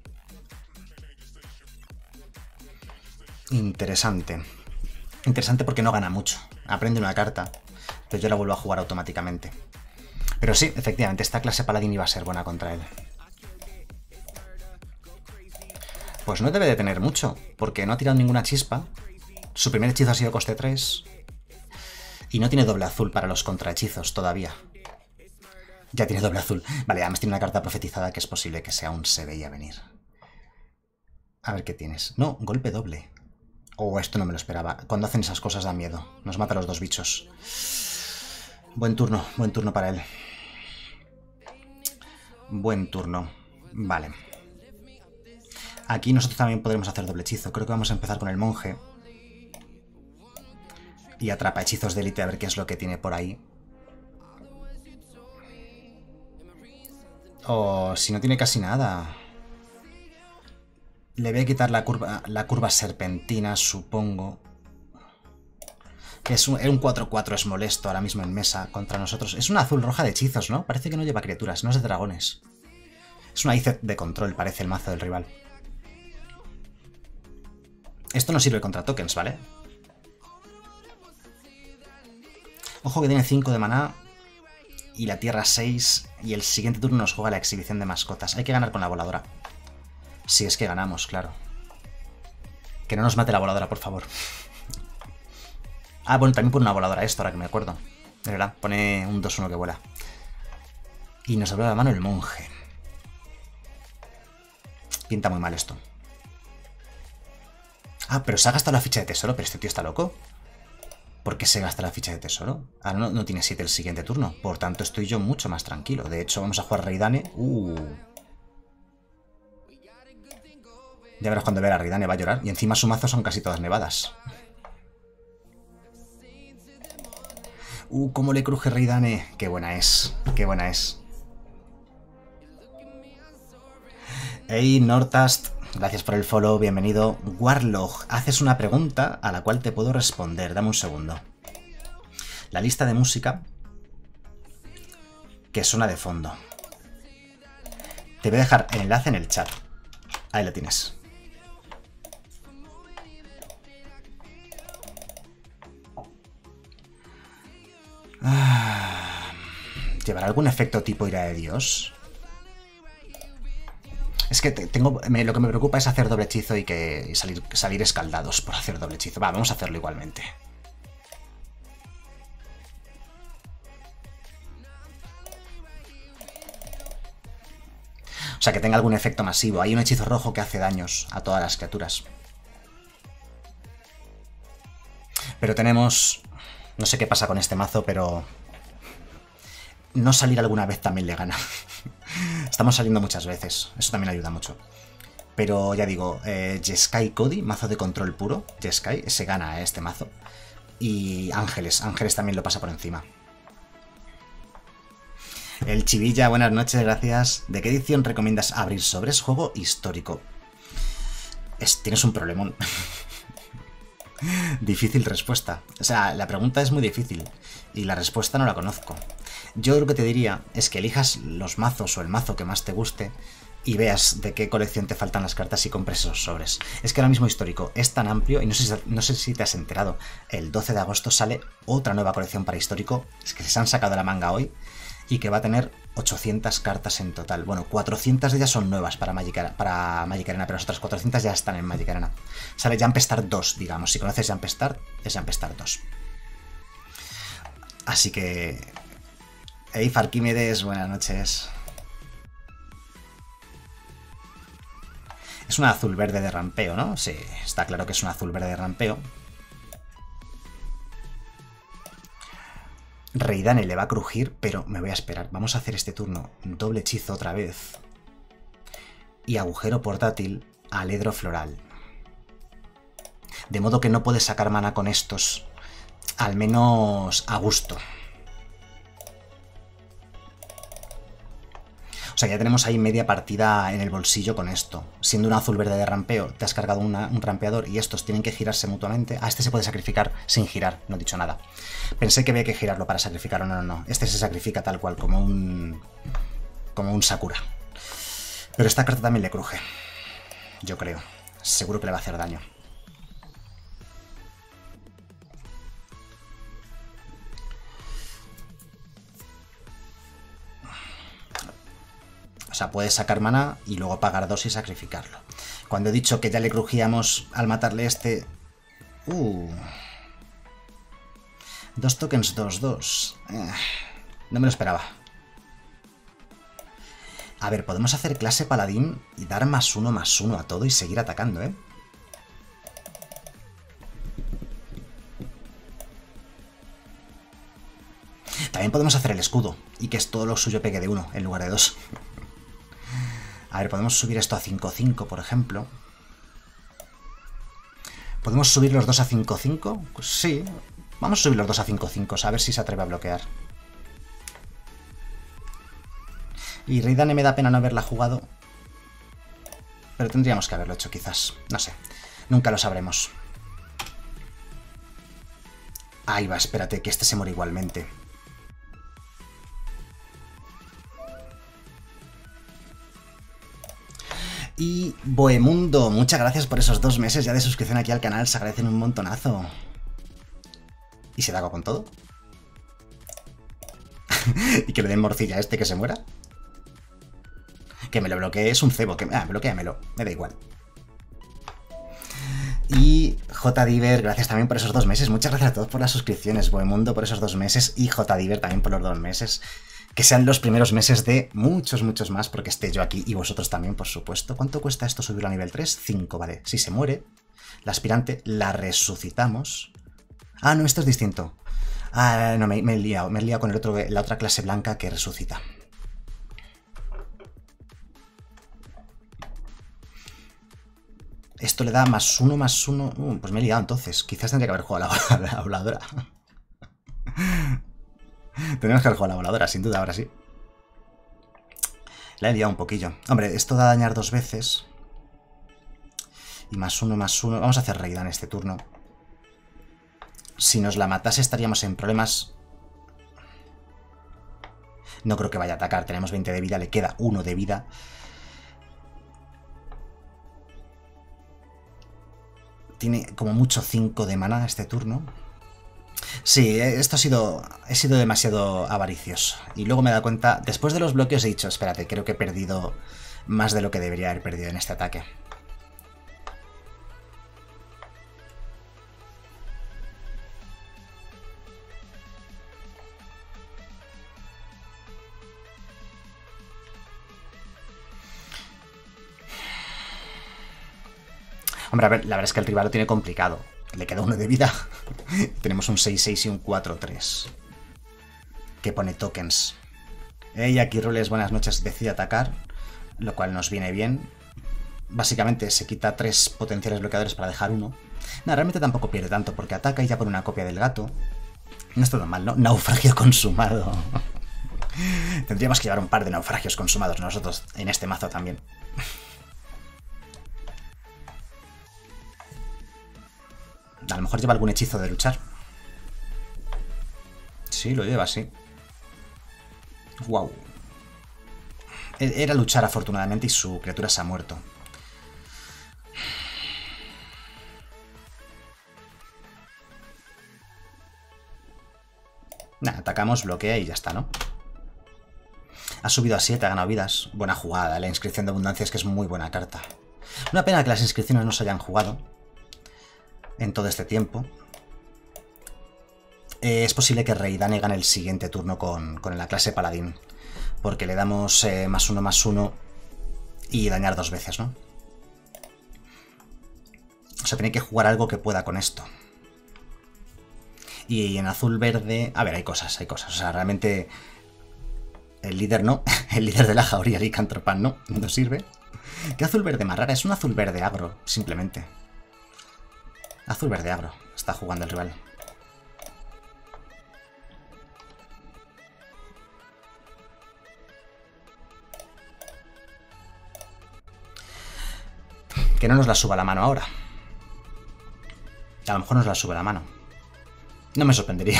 Interesante. Interesante porque no gana mucho. Aprende una carta, pero yo la vuelvo a jugar automáticamente. Pero sí, efectivamente, esta clase paladín iba a ser buena contra él. Pues no debe de tener mucho, porque no ha tirado ninguna chispa. Su primer hechizo ha sido coste tres. Y no tiene doble azul para los contrahechizos todavía. Ya tiene doble azul. Vale, además tiene una carta profetizada que es posible que sea un se veía venir. A ver qué tienes. No, golpe doble. Oh, esto no me lo esperaba. Cuando hacen esas cosas da miedo. Nos mata a los dos bichos. Buen turno, buen turno para él. Buen turno. Vale. Aquí nosotros también podremos hacer doble hechizo. Creo que vamos a empezar con el monje. Y atrapa hechizos de élite a ver qué es lo que tiene por ahí. Oh, si no tiene casi nada. Le voy a quitar la curva, la curva serpentina, supongo. Que es un, un cuatro cuatro, es molesto ahora mismo en mesa contra nosotros. Es una azul roja de hechizos, ¿no? Parece que no lleva criaturas, no es de dragones. Es una I Z de control, parece el mazo del rival. Esto no sirve contra tokens, ¿vale? Ojo que tiene cinco de maná. Y la tierra seis. Y el siguiente turno nos juega la exhibición de mascotas. Hay que ganar con la voladora. Si es que ganamos, claro. Que no nos mate la voladora, por favor. Ah, bueno, también pone una voladora esto, ahora que me acuerdo. De verdad, pone un dos uno que vuela. Y nos abre la mano el monje. Pinta muy mal esto. Ah, pero se ha gastado la ficha de tesoro, pero este tío está loco. ¿Por qué se gasta la ficha de tesoro? Ahora no, no tiene siete el siguiente turno. Por tanto, estoy yo mucho más tranquilo. De hecho, vamos a jugar Reidane. Uh. Ya verás cuando vea a Reidane, va a llorar. Y encima su mazo son casi todas nevadas. Uh, cómo le cruje Reidane. Qué buena es. Qué buena es. Hey, Nortast. Gracias por el follow, bienvenido. Warlock, haces una pregunta a la cual te puedo responder. Dame un segundo. La lista de música que suena de fondo. Te voy a dejar el enlace en el chat. Ahí lo tienes. Ah, ¿llevará algún efecto tipo ira de Dios? Es que tengo, me, lo que me preocupa es hacer doble hechizo y que y salir, salir escaldados por hacer doble hechizo. Va, vamos a hacerlo igualmente. O sea, que tenga algún efecto masivo. Hay un hechizo rojo que hace daños a todas las criaturas. Pero tenemos... No sé qué pasa con este mazo, pero... No salir alguna vez también le gana. Estamos saliendo muchas veces, eso también ayuda mucho. Pero ya digo, eh, Jeskai Cody, mazo de control puro. Jeskai, se gana a este mazo. Y Ángeles, Ángeles también lo pasa por encima. El Chivilla, buenas noches, gracias. ¿De qué edición recomiendas abrir sobres? Juego histórico. Es, tienes un problemón. Difícil respuesta. O sea, la pregunta es muy difícil y la respuesta no la conozco. Yo lo que te diría es que elijas los mazos o el mazo que más te guste y veas de qué colección te faltan las cartas y compres esos sobres. Es que ahora mismo Histórico es tan amplio y no sé si, no sé si te has enterado. El doce de agosto sale otra nueva colección para Histórico, es que se han sacado de la manga hoy y que va a tener ochocientas cartas en total. Bueno, cuatrocientas de ellas son nuevas para Magic, para Magic Arena, pero las otras cuatrocientas ya están en Magic Arena. Sale Jump Start dos, digamos. Si conoces Jump Start, es Jump Start dos. Así que... Hey, Farquímedes, buenas noches. Es un azul verde de rampeo, ¿no? Sí, está claro que es un azul verde de rampeo. Reidane le va a crujir, pero me voy a esperar. Vamos a hacer este turno doble hechizo otra vez. Y agujero portátil a Aledro Floral. De modo que no puedes sacar mana con estos, al menos a gusto. O sea, ya tenemos ahí media partida en el bolsillo con esto. Siendo un azul verde de rampeo, te has cargado una, un rampeador y estos tienen que girarse mutuamente. A este se puede sacrificar sin girar, no he dicho nada. Pensé que había que girarlo para sacrificarlo, no, no, no. Este se sacrifica tal cual, como un... como un Sakura. Pero esta carta también le cruje. Yo creo. Seguro que le va a hacer daño. O sea, puedes sacar mana y luego pagar dos y sacrificarlo. Cuando he dicho que ya le crujíamos al matarle este... Uh. Dos tokens, dos, dos. Eh, no me lo esperaba. A ver, podemos hacer clase paladín y dar más uno, más uno a todo y seguir atacando, ¿eh? También podemos hacer el escudo y que es todo lo suyo pegue de uno en lugar de dos. A ver, podemos subir esto a cinco cinco, por ejemplo. ¿Podemos subir los dos a cinco cinco? Pues sí. Vamos a subir los dos a cinco cinco, a ver si se atreve a bloquear. Y Reidane me da pena no haberla jugado. Pero tendríamos que haberlo hecho, quizás. No sé. Nunca lo sabremos. Ahí va, espérate, que este se muere igualmente. Y Boemundo, muchas gracias por esos dos meses ya de suscripción aquí al canal, se agradecen un montonazo. ¿Y se da con todo? ¿Y que le den morcilla a este que se muera? Que me lo bloquee, es un cebo, que... Ah, bloquéamelo, me da igual. Y J. Diver, gracias también por esos dos meses, muchas gracias a todos por las suscripciones, Boemundo por esos dos meses y J. Diver también por los dos meses. Que sean los primeros meses de muchos, muchos más, porque esté yo aquí y vosotros también, por supuesto. ¿Cuánto cuesta esto subirlo a nivel tres? cinco, vale. Si se muere, la aspirante la resucitamos. Ah, no, esto es distinto. Ah, no, me, me he liado. Me he liado con el otro, la otra clase blanca que resucita. Esto le da más uno, más uno... Uh, pues me he liado entonces. Quizás tendría que haber jugado a la, la voladora. Tenemos que haber jugado a la voladora, sin duda, ahora sí. La he liado un poquillo. Hombre, esto da a dañar dos veces. Y más uno, más uno. Vamos a hacer Reidane este turno. Si nos la matase estaríamos en problemas. No creo que vaya a atacar. Tenemos veinte de vida, le queda uno de vida. Tiene como mucho cinco de mana este turno. Sí, esto ha sido... He sido demasiado avaricioso. Y luego me he dado cuenta... Después de los bloqueos he dicho, espérate, creo que he perdido más de lo que debería haber perdido en este ataque. Hombre, a ver, la verdad es que el rival lo tiene complicado. Le queda uno de vida. Tenemos un seis seis y un cuatro tres. Que pone tokens. Hey, aquí Rules, buenas noches. Decide atacar, lo cual nos viene bien. Básicamente se quita tres potenciales bloqueadores para dejar uno. No, realmente tampoco pierde tanto, porque ataca y ya pone una copia del gato. No es todo mal, ¿no? Naufragio consumado. Tendríamos que llevar un par de naufragios consumados nosotros en este mazo también. A lo mejor lleva algún hechizo de luchar. Sí, lo lleva, sí. Wow. Era luchar afortunadamente y su criatura se ha muerto. Nah, atacamos, bloquea y ya está, ¿no? Ha subido a siete, ha ganado vidas. Buena jugada, la inscripción de abundancia es que es muy buena carta. Una pena que las inscripciones no se hayan jugado en todo este tiempo. Eh, es posible que Reidane gane el siguiente turno con, con la clase Paladín, porque le damos eh, más uno, más uno y dañar dos veces, ¿no? O sea, tiene que jugar algo que pueda con esto. Y en azul-verde... A ver, hay cosas, hay cosas. O sea, realmente... El líder no. El líder de la jauría, Licantropan, no. No sirve. ¿Qué azul-verde más rara? Es un azul-verde agro, simplemente. Azul-verde agro. Está jugando el rival. Que no nos la suba la mano ahora. A lo mejor nos la sube la mano. No me sorprendería.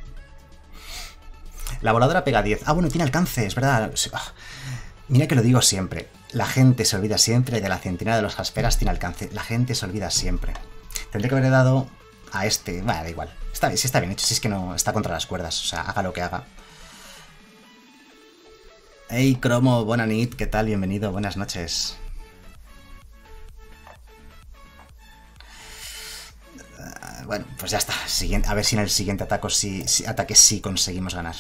La voladora pega diez. Ah, bueno, tiene alcance, es verdad. Mira que lo digo siempre. La gente se olvida siempre de la centinela de los jasperas tiene alcance. La gente se olvida siempre. Tendré que haberle dado a este. Bueno, da igual. Está bien, sí está bien hecho. Si es que no está contra las cuerdas. O sea, haga lo que haga. Hey, Cromo, buena nit. ¿Qué tal? Bienvenido. Buenas noches. Bueno, pues ya está. Siguiente, a ver si en el siguiente ataque sí, sí, ataque sí conseguimos ganar.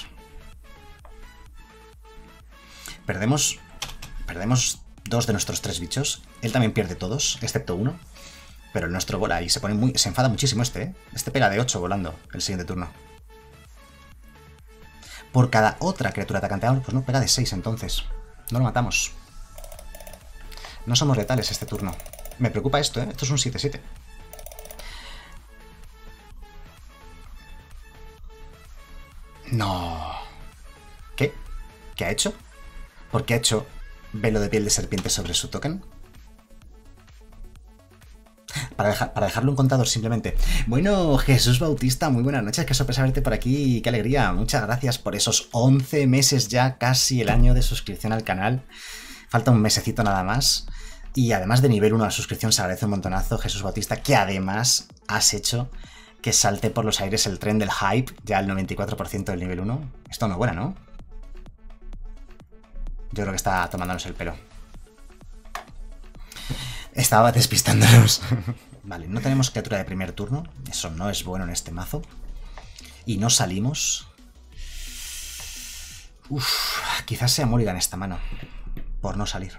Perdemos, perdemos dos de nuestros tres bichos. Él también pierde todos, excepto uno. Pero el nuestro vola y se pone muy, se enfada muchísimo este, ¿eh? Este pega de ocho volando el siguiente turno. Por cada otra criatura atacante, pues no, pega de seis entonces. No lo matamos. No somos letales este turno. Me preocupa esto, ¿eh? Esto es un siete siete. No. ¿Qué? ¿Qué ha hecho? ¿Por qué ha hecho velo de piel de serpiente sobre su token? Para, dejar, para dejarlo un contador simplemente. Bueno, Jesús Bautista, muy buenas noches. Qué sorpresa verte por aquí. Qué alegría. Muchas gracias por esos once meses ya, casi el año de suscripción al canal. Falta un mesecito nada más. Y además de nivel uno a la suscripción se agradece un montonazo, Jesús Bautista, que además has hecho que salte por los aires el tren del hype, ya al noventa y cuatro por ciento del nivel uno. Esto no es buena, ¿no? Yo creo que está tomándonos el pelo. Estaba despistándonos. Vale, no tenemos criatura de primer turno. Eso no es bueno en este mazo. Y no salimos. Uf, quizás sea Mulligan esta mano. Por no salir.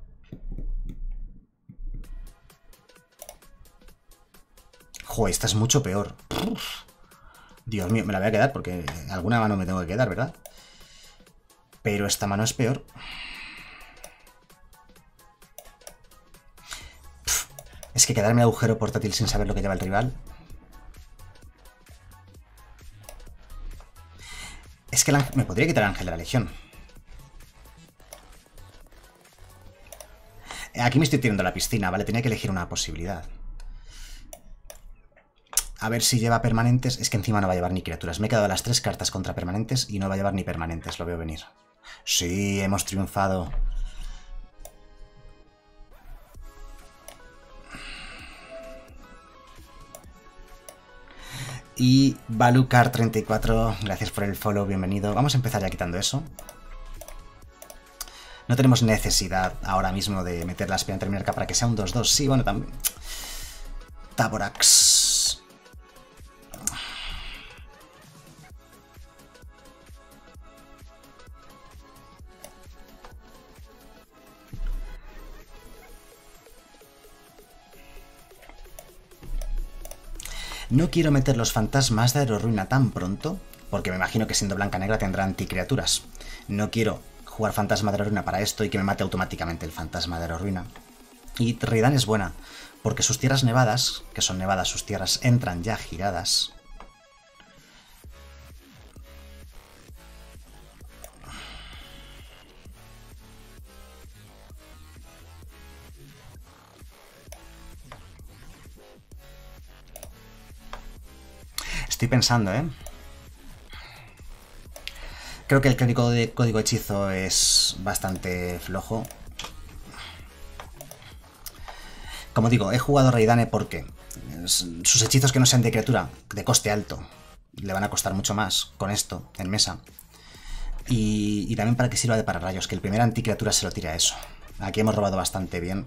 Joder, esta es mucho peor. Uf. Dios mío, me la voy a quedar porque alguna mano me tengo que quedar, ¿verdad? Pero esta mano es peor. Pff, es que quedarme agujero portátil sin saber lo que lleva el rival. Es que el me podría quitar el ángel de la legión. Aquí me estoy tirando a la piscina, ¿vale? Tenía que elegir una posibilidad. A ver si lleva permanentes. Es que encima no va a llevar ni criaturas. Me he quedado las tres cartas contra permanentes y no va a llevar ni permanentes. Lo veo venir. Sí, hemos triunfado. Y Balucar treinta y cuatro, gracias por el follow, bienvenido. Vamos a empezar ya quitando eso. No tenemos necesidad ahora mismo de meter la aspirante terminarca para que sea un dos dos. Sí, bueno, también. Taborax. No quiero meter los fantasmas de Aerorruina tan pronto, porque me imagino que siendo blanca negra tendrá anticriaturas. No quiero jugar fantasma de Aerorruina para esto y que me mate automáticamente el fantasma de Aerorruina. Y Reidane es buena, porque sus tierras nevadas, que son nevadas sus tierras, entran ya giradas. Estoy pensando, ¿eh? Creo que el código de código hechizo es bastante flojo. Como digo, he jugado Raidane porque sus hechizos que no sean de criatura, de coste alto, le van a costar mucho más con esto en mesa. Y, y también para que sirva de pararrayos, que el primer anticriatura se lo tire a eso. Aquí hemos robado bastante bien.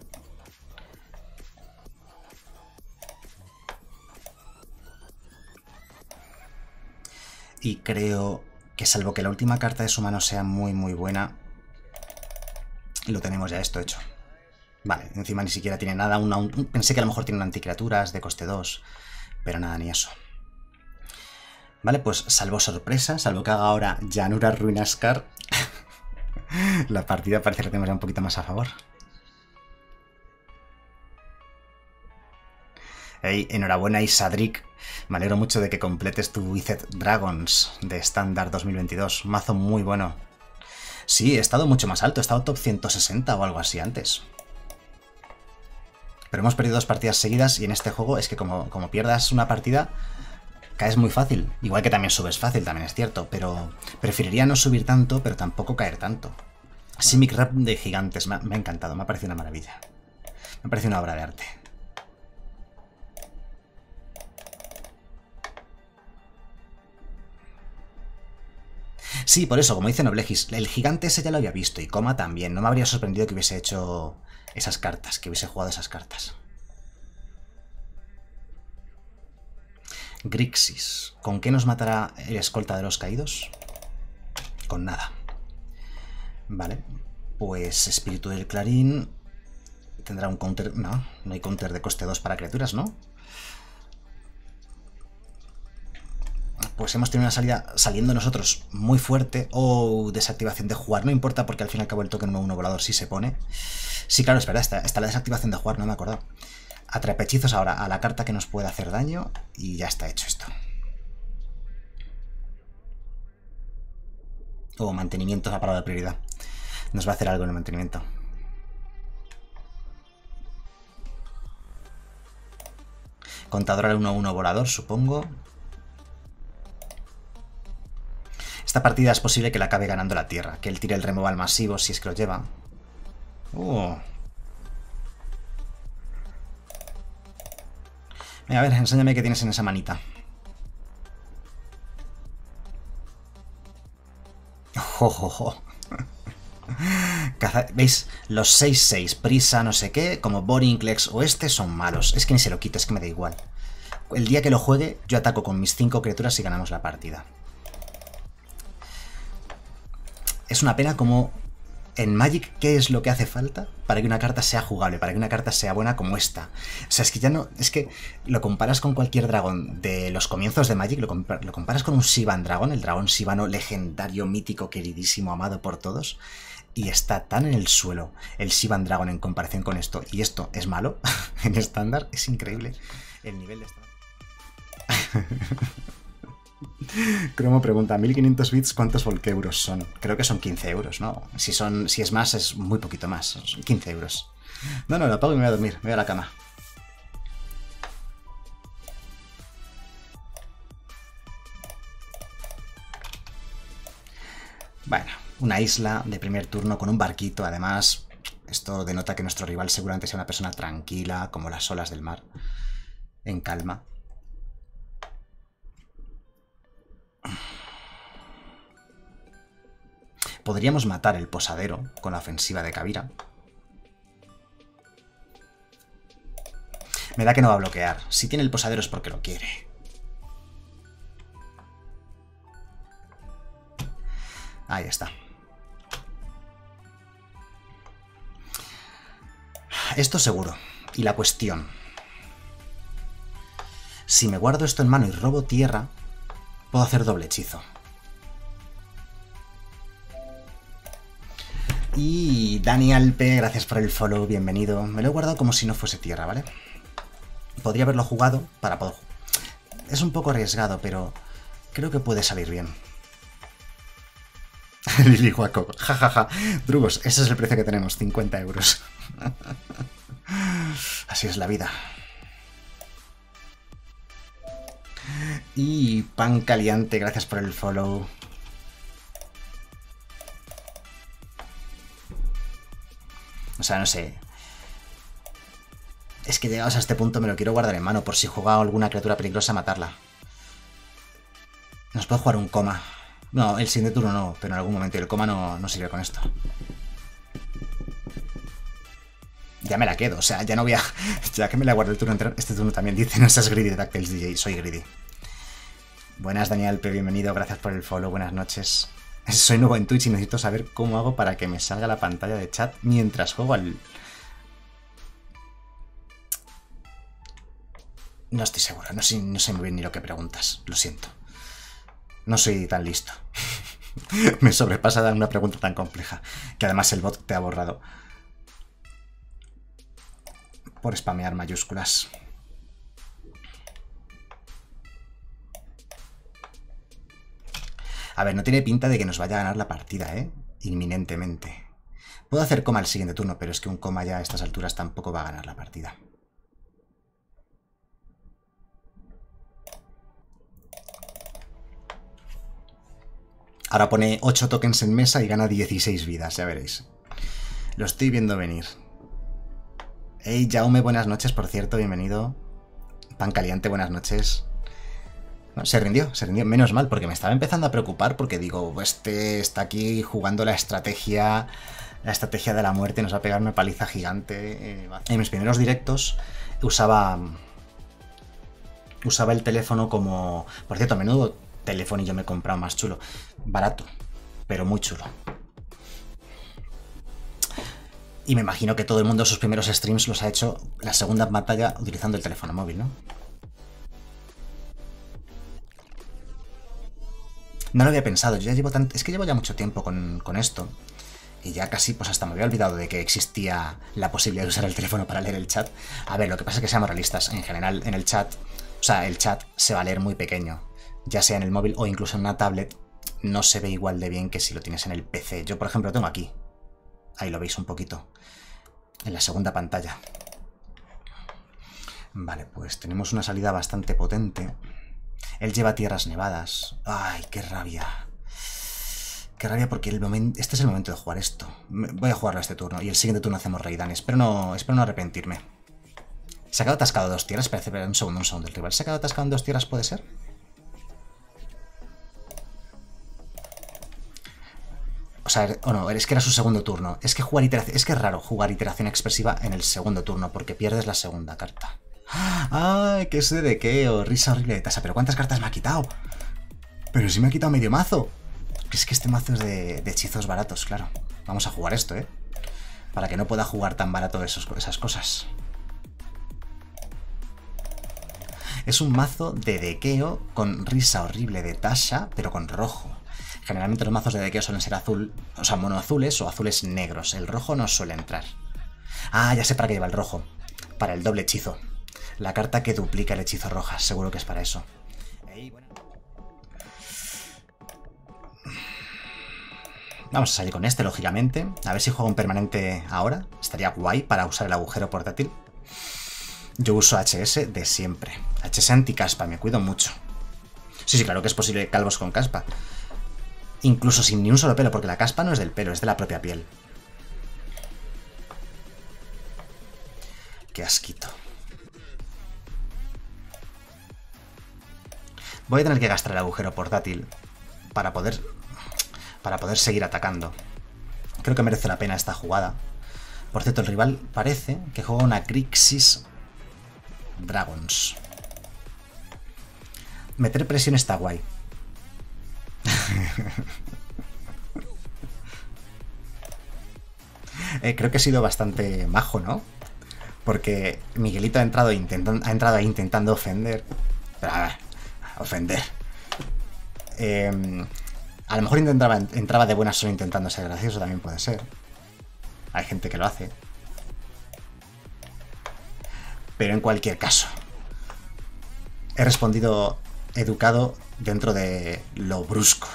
Y creo que salvo que la última carta de su mano sea muy muy buena, lo tenemos ya esto hecho. Vale, encima ni siquiera tiene nada. Una, un, pensé que a lo mejor tiene un anticriaturas de coste dos, pero nada, ni eso. Vale, pues salvo sorpresa, salvo que haga ahora Llanura Ruinascar, la partida parece que tenemos ya un poquito más a favor. Hey, enhorabuena Isadric, me alegro mucho de que completes tu Wizard Dragons de estándar dos mil veintidós, mazo muy bueno. Sí, he estado mucho más alto, he estado top ciento sesenta o algo así antes. Pero hemos perdido dos partidas seguidas y en este juego es que como, como pierdas una partida, caes muy fácil. Igual que también subes fácil, también es cierto, pero preferiría no subir tanto, pero tampoco caer tanto. Simic Rap de gigantes, me ha, me ha encantado, me ha parecido una maravilla. Me ha parecido una obra de arte. Sí, por eso, como dice Noblegis, el gigante ese ya lo había visto y Coma también. No me habría sorprendido que hubiese hecho esas cartas, que hubiese jugado esas cartas. Grixis. ¿Con qué nos matará el escolta de los caídos? Con nada. Vale. Pues Espíritu del Clarín tendrá un counter... No, no hay counter de coste dos para criaturas, ¿no? Pues hemos tenido una salida saliendo nosotros muy fuerte. O oh, desactivación de jugar. No importa porque al fin y al cabo el token uno uno volador sí se pone. Sí, claro, es verdad. Está, está la desactivación de jugar, no me he acordado. Atrape hechizos ahora a la carta que nos pueda hacer daño. Y ya está hecho esto. O oh, mantenimiento es la palabra de prioridad. Nos va a hacer algo en el mantenimiento. Contador al uno uno volador, supongo. Esta partida es posible que la acabe ganando la tierra. Que él tire el removal masivo si es que lo lleva. Uh. Venga, a ver, enséñame qué tienes en esa manita. Oh, oh, oh. Caza... ¿Veis? Los seis seis, prisa, no sé qué, como Borinclex o este son malos. Es que ni se lo quito, es que me da igual. El día que lo juegue, yo ataco con mis cinco criaturas y ganamos la partida. Es una pena como en Magic, ¿qué es lo que hace falta para que una carta sea jugable, para que una carta sea buena como esta? O sea, es que ya no... Es que lo comparas con cualquier dragón de los comienzos de Magic, lo, compa lo comparas con un Sivan Dragon, el dragón sivano legendario, mítico, queridísimo, amado por todos, y está tan en el suelo el Sivan Dragon en comparación con esto, y esto es malo en estándar, es increíble el nivel de estándar. Cromo pregunta, mil quinientos bits, ¿cuántos volqueuros son? Creo que son quince euros, ¿no? Si, son, si es más, es muy poquito más. Son quince euros. No, no, lo apago y me voy a dormir. Me voy a la cama. Bueno, una isla de primer turno con un barquito, además. Esto denota que nuestro rival seguramente sea una persona tranquila, como las olas del mar. En calma. Podríamos matar el posadero con la ofensiva de Kavira. Me da que no va a bloquear. Si tiene el posadero es porque lo quiere. Ahí está. Esto seguro. Y la cuestión. Si me guardo esto en mano y robo tierra, puedo hacer doble hechizo. Y Dani Alpe, gracias por el follow, bienvenido. Me lo he guardado como si no fuese tierra, ¿vale? Podría haberlo jugado para poder... Es un poco arriesgado, pero creo que puede salir bien. Lili Juaco, jajaja. Drugos, ese es el precio que tenemos, cincuenta euros. Así es la vida. Y Pan Caliente, gracias por el follow. O sea, no sé. Es que llegados a este punto me lo quiero guardar en mano por si juega alguna criatura peligrosa a matarla. Nos puede jugar un coma. No, el siguiente turno no, pero en algún momento. Y el coma no, no sirve con esto. Ya me la quedo, o sea, ya no voy a... Ya que me la guardo el turno entero, este turno también dice, no seas greedy, Dactyls D J, soy greedy. Buenas, Daniel P, bienvenido, gracias por el follow, buenas noches. Soy nuevo en Twitch y necesito saber cómo hago para que me salga la pantalla de chat mientras juego al... No estoy seguro, no sé, no sé muy bien ni lo que preguntas, lo siento. No soy tan listo. Me sobrepasa dar una pregunta tan compleja, que además el bot te ha borrado. Por spamear mayúsculas. A ver, no tiene pinta de que nos vaya a ganar la partida, ¿eh? Inminentemente. Puedo hacer coma al siguiente turno, pero es que un coma ya a estas alturas tampoco va a ganar la partida. Ahora pone ocho tokens en mesa y gana dieciséis vidas, ya veréis. Lo estoy viendo venir. Hey, Jaume, buenas noches, por cierto, bienvenido. Pan Caliente, buenas noches. No, se rindió, se rindió, menos mal, porque me estaba empezando a preocupar, porque digo, este está aquí jugando la estrategia, la estrategia de la muerte, nos va a pegar una paliza gigante. En mis primeros directos usaba, usaba el teléfono como... Por cierto, a menudo teléfono y yo me he comprado más chulo. Barato, pero muy chulo. Y me imagino que todo el mundo sus primeros streams los ha hecho la segunda pantalla utilizando el teléfono móvil, ¿no? No lo había pensado, yo ya llevo tanto... Es que llevo ya mucho tiempo con, con esto. Y ya casi, pues hasta me había olvidado de que existía la posibilidad de usar el teléfono para leer el chat. A ver, lo que pasa es que seamos realistas. En general, en el chat, o sea, el chat se va a leer muy pequeño. Ya sea en el móvil o incluso en una tablet, no se ve igual de bien que si lo tienes en el P C. Yo, por ejemplo, lo tengo aquí. Ahí lo veis un poquito. En la segunda pantalla. Vale, pues tenemos una salida bastante potente. Él lleva tierras nevadas. ¡Ay, qué rabia! Qué rabia porque el momento... este es el momento de jugar esto. Voy a jugarlo este turno y el siguiente turno hacemos Raidane. Espero no, espero no arrepentirme. ¿Se ha quedado atascado dos tierras? Parece, un segundo, un segundo. ¿El rival se ha quedado atascado en dos tierras? ¿Puede ser? O sea, o no, es que era su segundo turno. Es que jugar iteración... Es que es raro jugar iteración expresiva en el segundo turno, porque pierdes la segunda carta. ¡Ay, qué sé de qué! ¡Oh, risa horrible de tasa! ¿Pero cuántas cartas me ha quitado? Pero si me ha quitado medio mazo. Es que este mazo es de, de hechizos baratos, claro. Vamos a jugar esto, ¿eh? Para que no pueda jugar tan barato esos, esas cosas. Es un mazo de dequeo con risa horrible de Tasha, pero con rojo. Generalmente los mazos de dequeo suelen ser azul, o sea, mono azules o azules negros. El rojo no suele entrar. Ah, ya sé para qué lleva el rojo. Para el doble hechizo. La carta que duplica el hechizo roja. Seguro que es para eso. Hey, bueno. Vamos a salir con este, lógicamente. A ver si juego un permanente ahora. Estaría guay para usar el agujero portátil. Yo uso H S de siempre. H S anti-caspa, me cuido mucho. Sí, sí, claro que es posible calvos con caspa. Incluso sin ni un solo pelo, porque la caspa no es del pelo, es de la propia piel. Qué asquito. Voy a tener que gastar el agujero portátil para poder, para poder seguir atacando. Creo que merece la pena esta jugada. Por cierto, el rival parece que juega una Grixis Dragons. Meter presión está guay. eh, creo que he sido bastante majo, ¿no? Porque Miguelito ha entrado, intentan, ha entrado ahí intentando ofender. Ah, ofender. Eh, a lo mejor intentaba, entraba de buena solo intentando ser gracioso, también puede ser. Hay gente que lo hace. Pero en cualquier caso, he respondido educado dentro de lo brusco.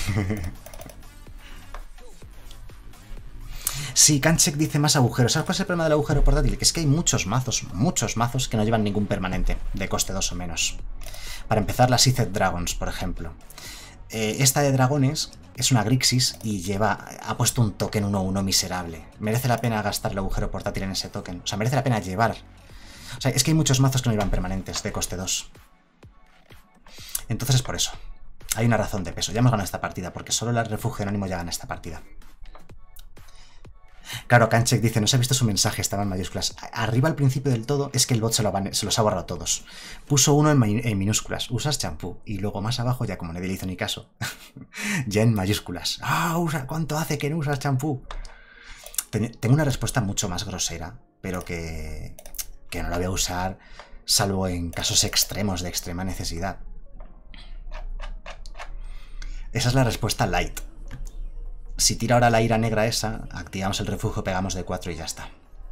Sí, Kanchek dice más agujeros. ¿Sabes cuál es el problema del agujero portátil? Que es que hay muchos mazos, muchos mazos que no llevan ningún permanente de coste dos o menos. Para empezar, las Sith Dragons, por ejemplo. Eh, esta de dragones es una Grixis y lleva, ha puesto un token uno uno miserable. Merece la pena gastar el agujero portátil en ese token. O sea, merece la pena llevar. O sea, es que hay muchos mazos que no llevan permanentes de coste dos. Entonces es por eso. Hay una razón de peso. Ya hemos ganado esta partida, porque solo el refugio anónimo ya gana esta partida. Claro, Kanchek dice, no se ha visto su mensaje, estaba en mayúsculas. Arriba al principio del todo es que el bot se, lo van, se los ha borrado todos. Puso uno en, en minúsculas, usas champú. Y luego más abajo, ya como nadie le hizo ni caso, ya en mayúsculas. Ah, usa, ¿cuánto hace que no usas champú? Tengo una respuesta mucho más grosera, pero que, que no la voy a usar salvo en casos extremos de extrema necesidad. Esa es la respuesta light. Si tira ahora la ira negra esa, activamos el refugio, pegamos de cuatro y ya está.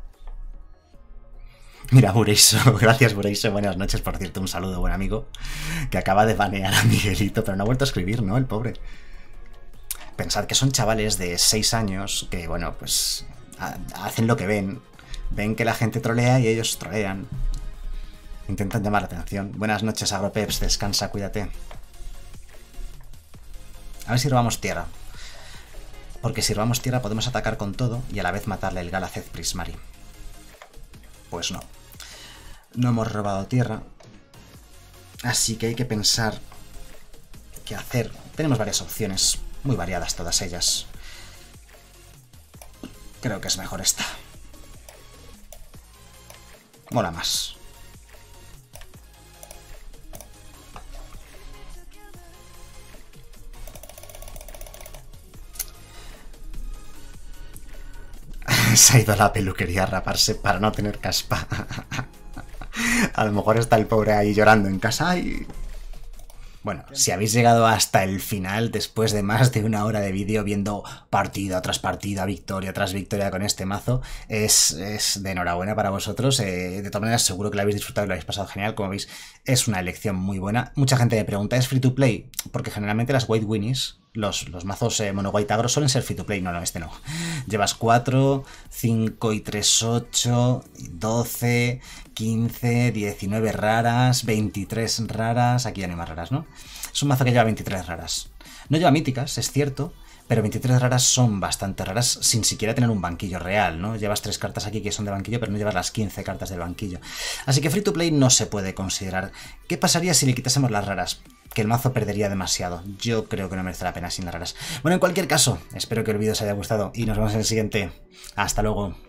Mira, Bureiso, gracias Bureiso, buenas noches, por cierto, un saludo, buen amigo, que acaba de banear a Miguelito, pero no ha vuelto a escribir, ¿no? El pobre. Pensad que son chavales de seis años que, bueno, pues hacen lo que ven. Ven que la gente trolea y ellos trolean. Intentan llamar la atención. Buenas noches, Agropeps, descansa, cuídate. A ver si robamos tierra. Porque si robamos tierra podemos atacar con todo y a la vez matarle el Galaceth Prismari. Pues no. No hemos robado tierra. Así que hay que pensar qué hacer. Tenemos varias opciones, muy variadas todas ellas. Creo que es mejor esta. Mola más. Se ha ido a la peluquería a raparse para no tener caspa. A lo mejor está el pobre ahí llorando en casa y... Bueno, si habéis llegado hasta el final, después de más de una hora de vídeo viendo partida tras partida, victoria tras victoria con este mazo, es, es de enhorabuena para vosotros. Eh, de todas maneras, seguro que lo habéis disfrutado y lo habéis pasado genial. Como veis, es una elección muy buena. Mucha gente me pregunta, ¿es free to play? Porque generalmente las White Winnies, los, los mazos eh, mono white agro, suelen ser free to play. No, no, este no. Llevas cuatro, cinco y tres, ocho, doce, quince, diecinueve raras, veintitrés raras. Aquí ya no hay más raras, ¿no? Es un mazo que lleva veintitrés raras. No lleva míticas, es cierto, pero veintitrés raras son bastante raras sin siquiera tener un banquillo real, ¿no? Llevas tres cartas aquí que son de banquillo, pero no llevas las quince cartas del banquillo. Así que free to play no se puede considerar. ¿Qué pasaría si le quitásemos las raras? Que el mazo perdería demasiado. Yo creo que no merece la pena sin las raras. Bueno, en cualquier caso, espero que el vídeo os haya gustado y nos vemos en el siguiente. Hasta luego.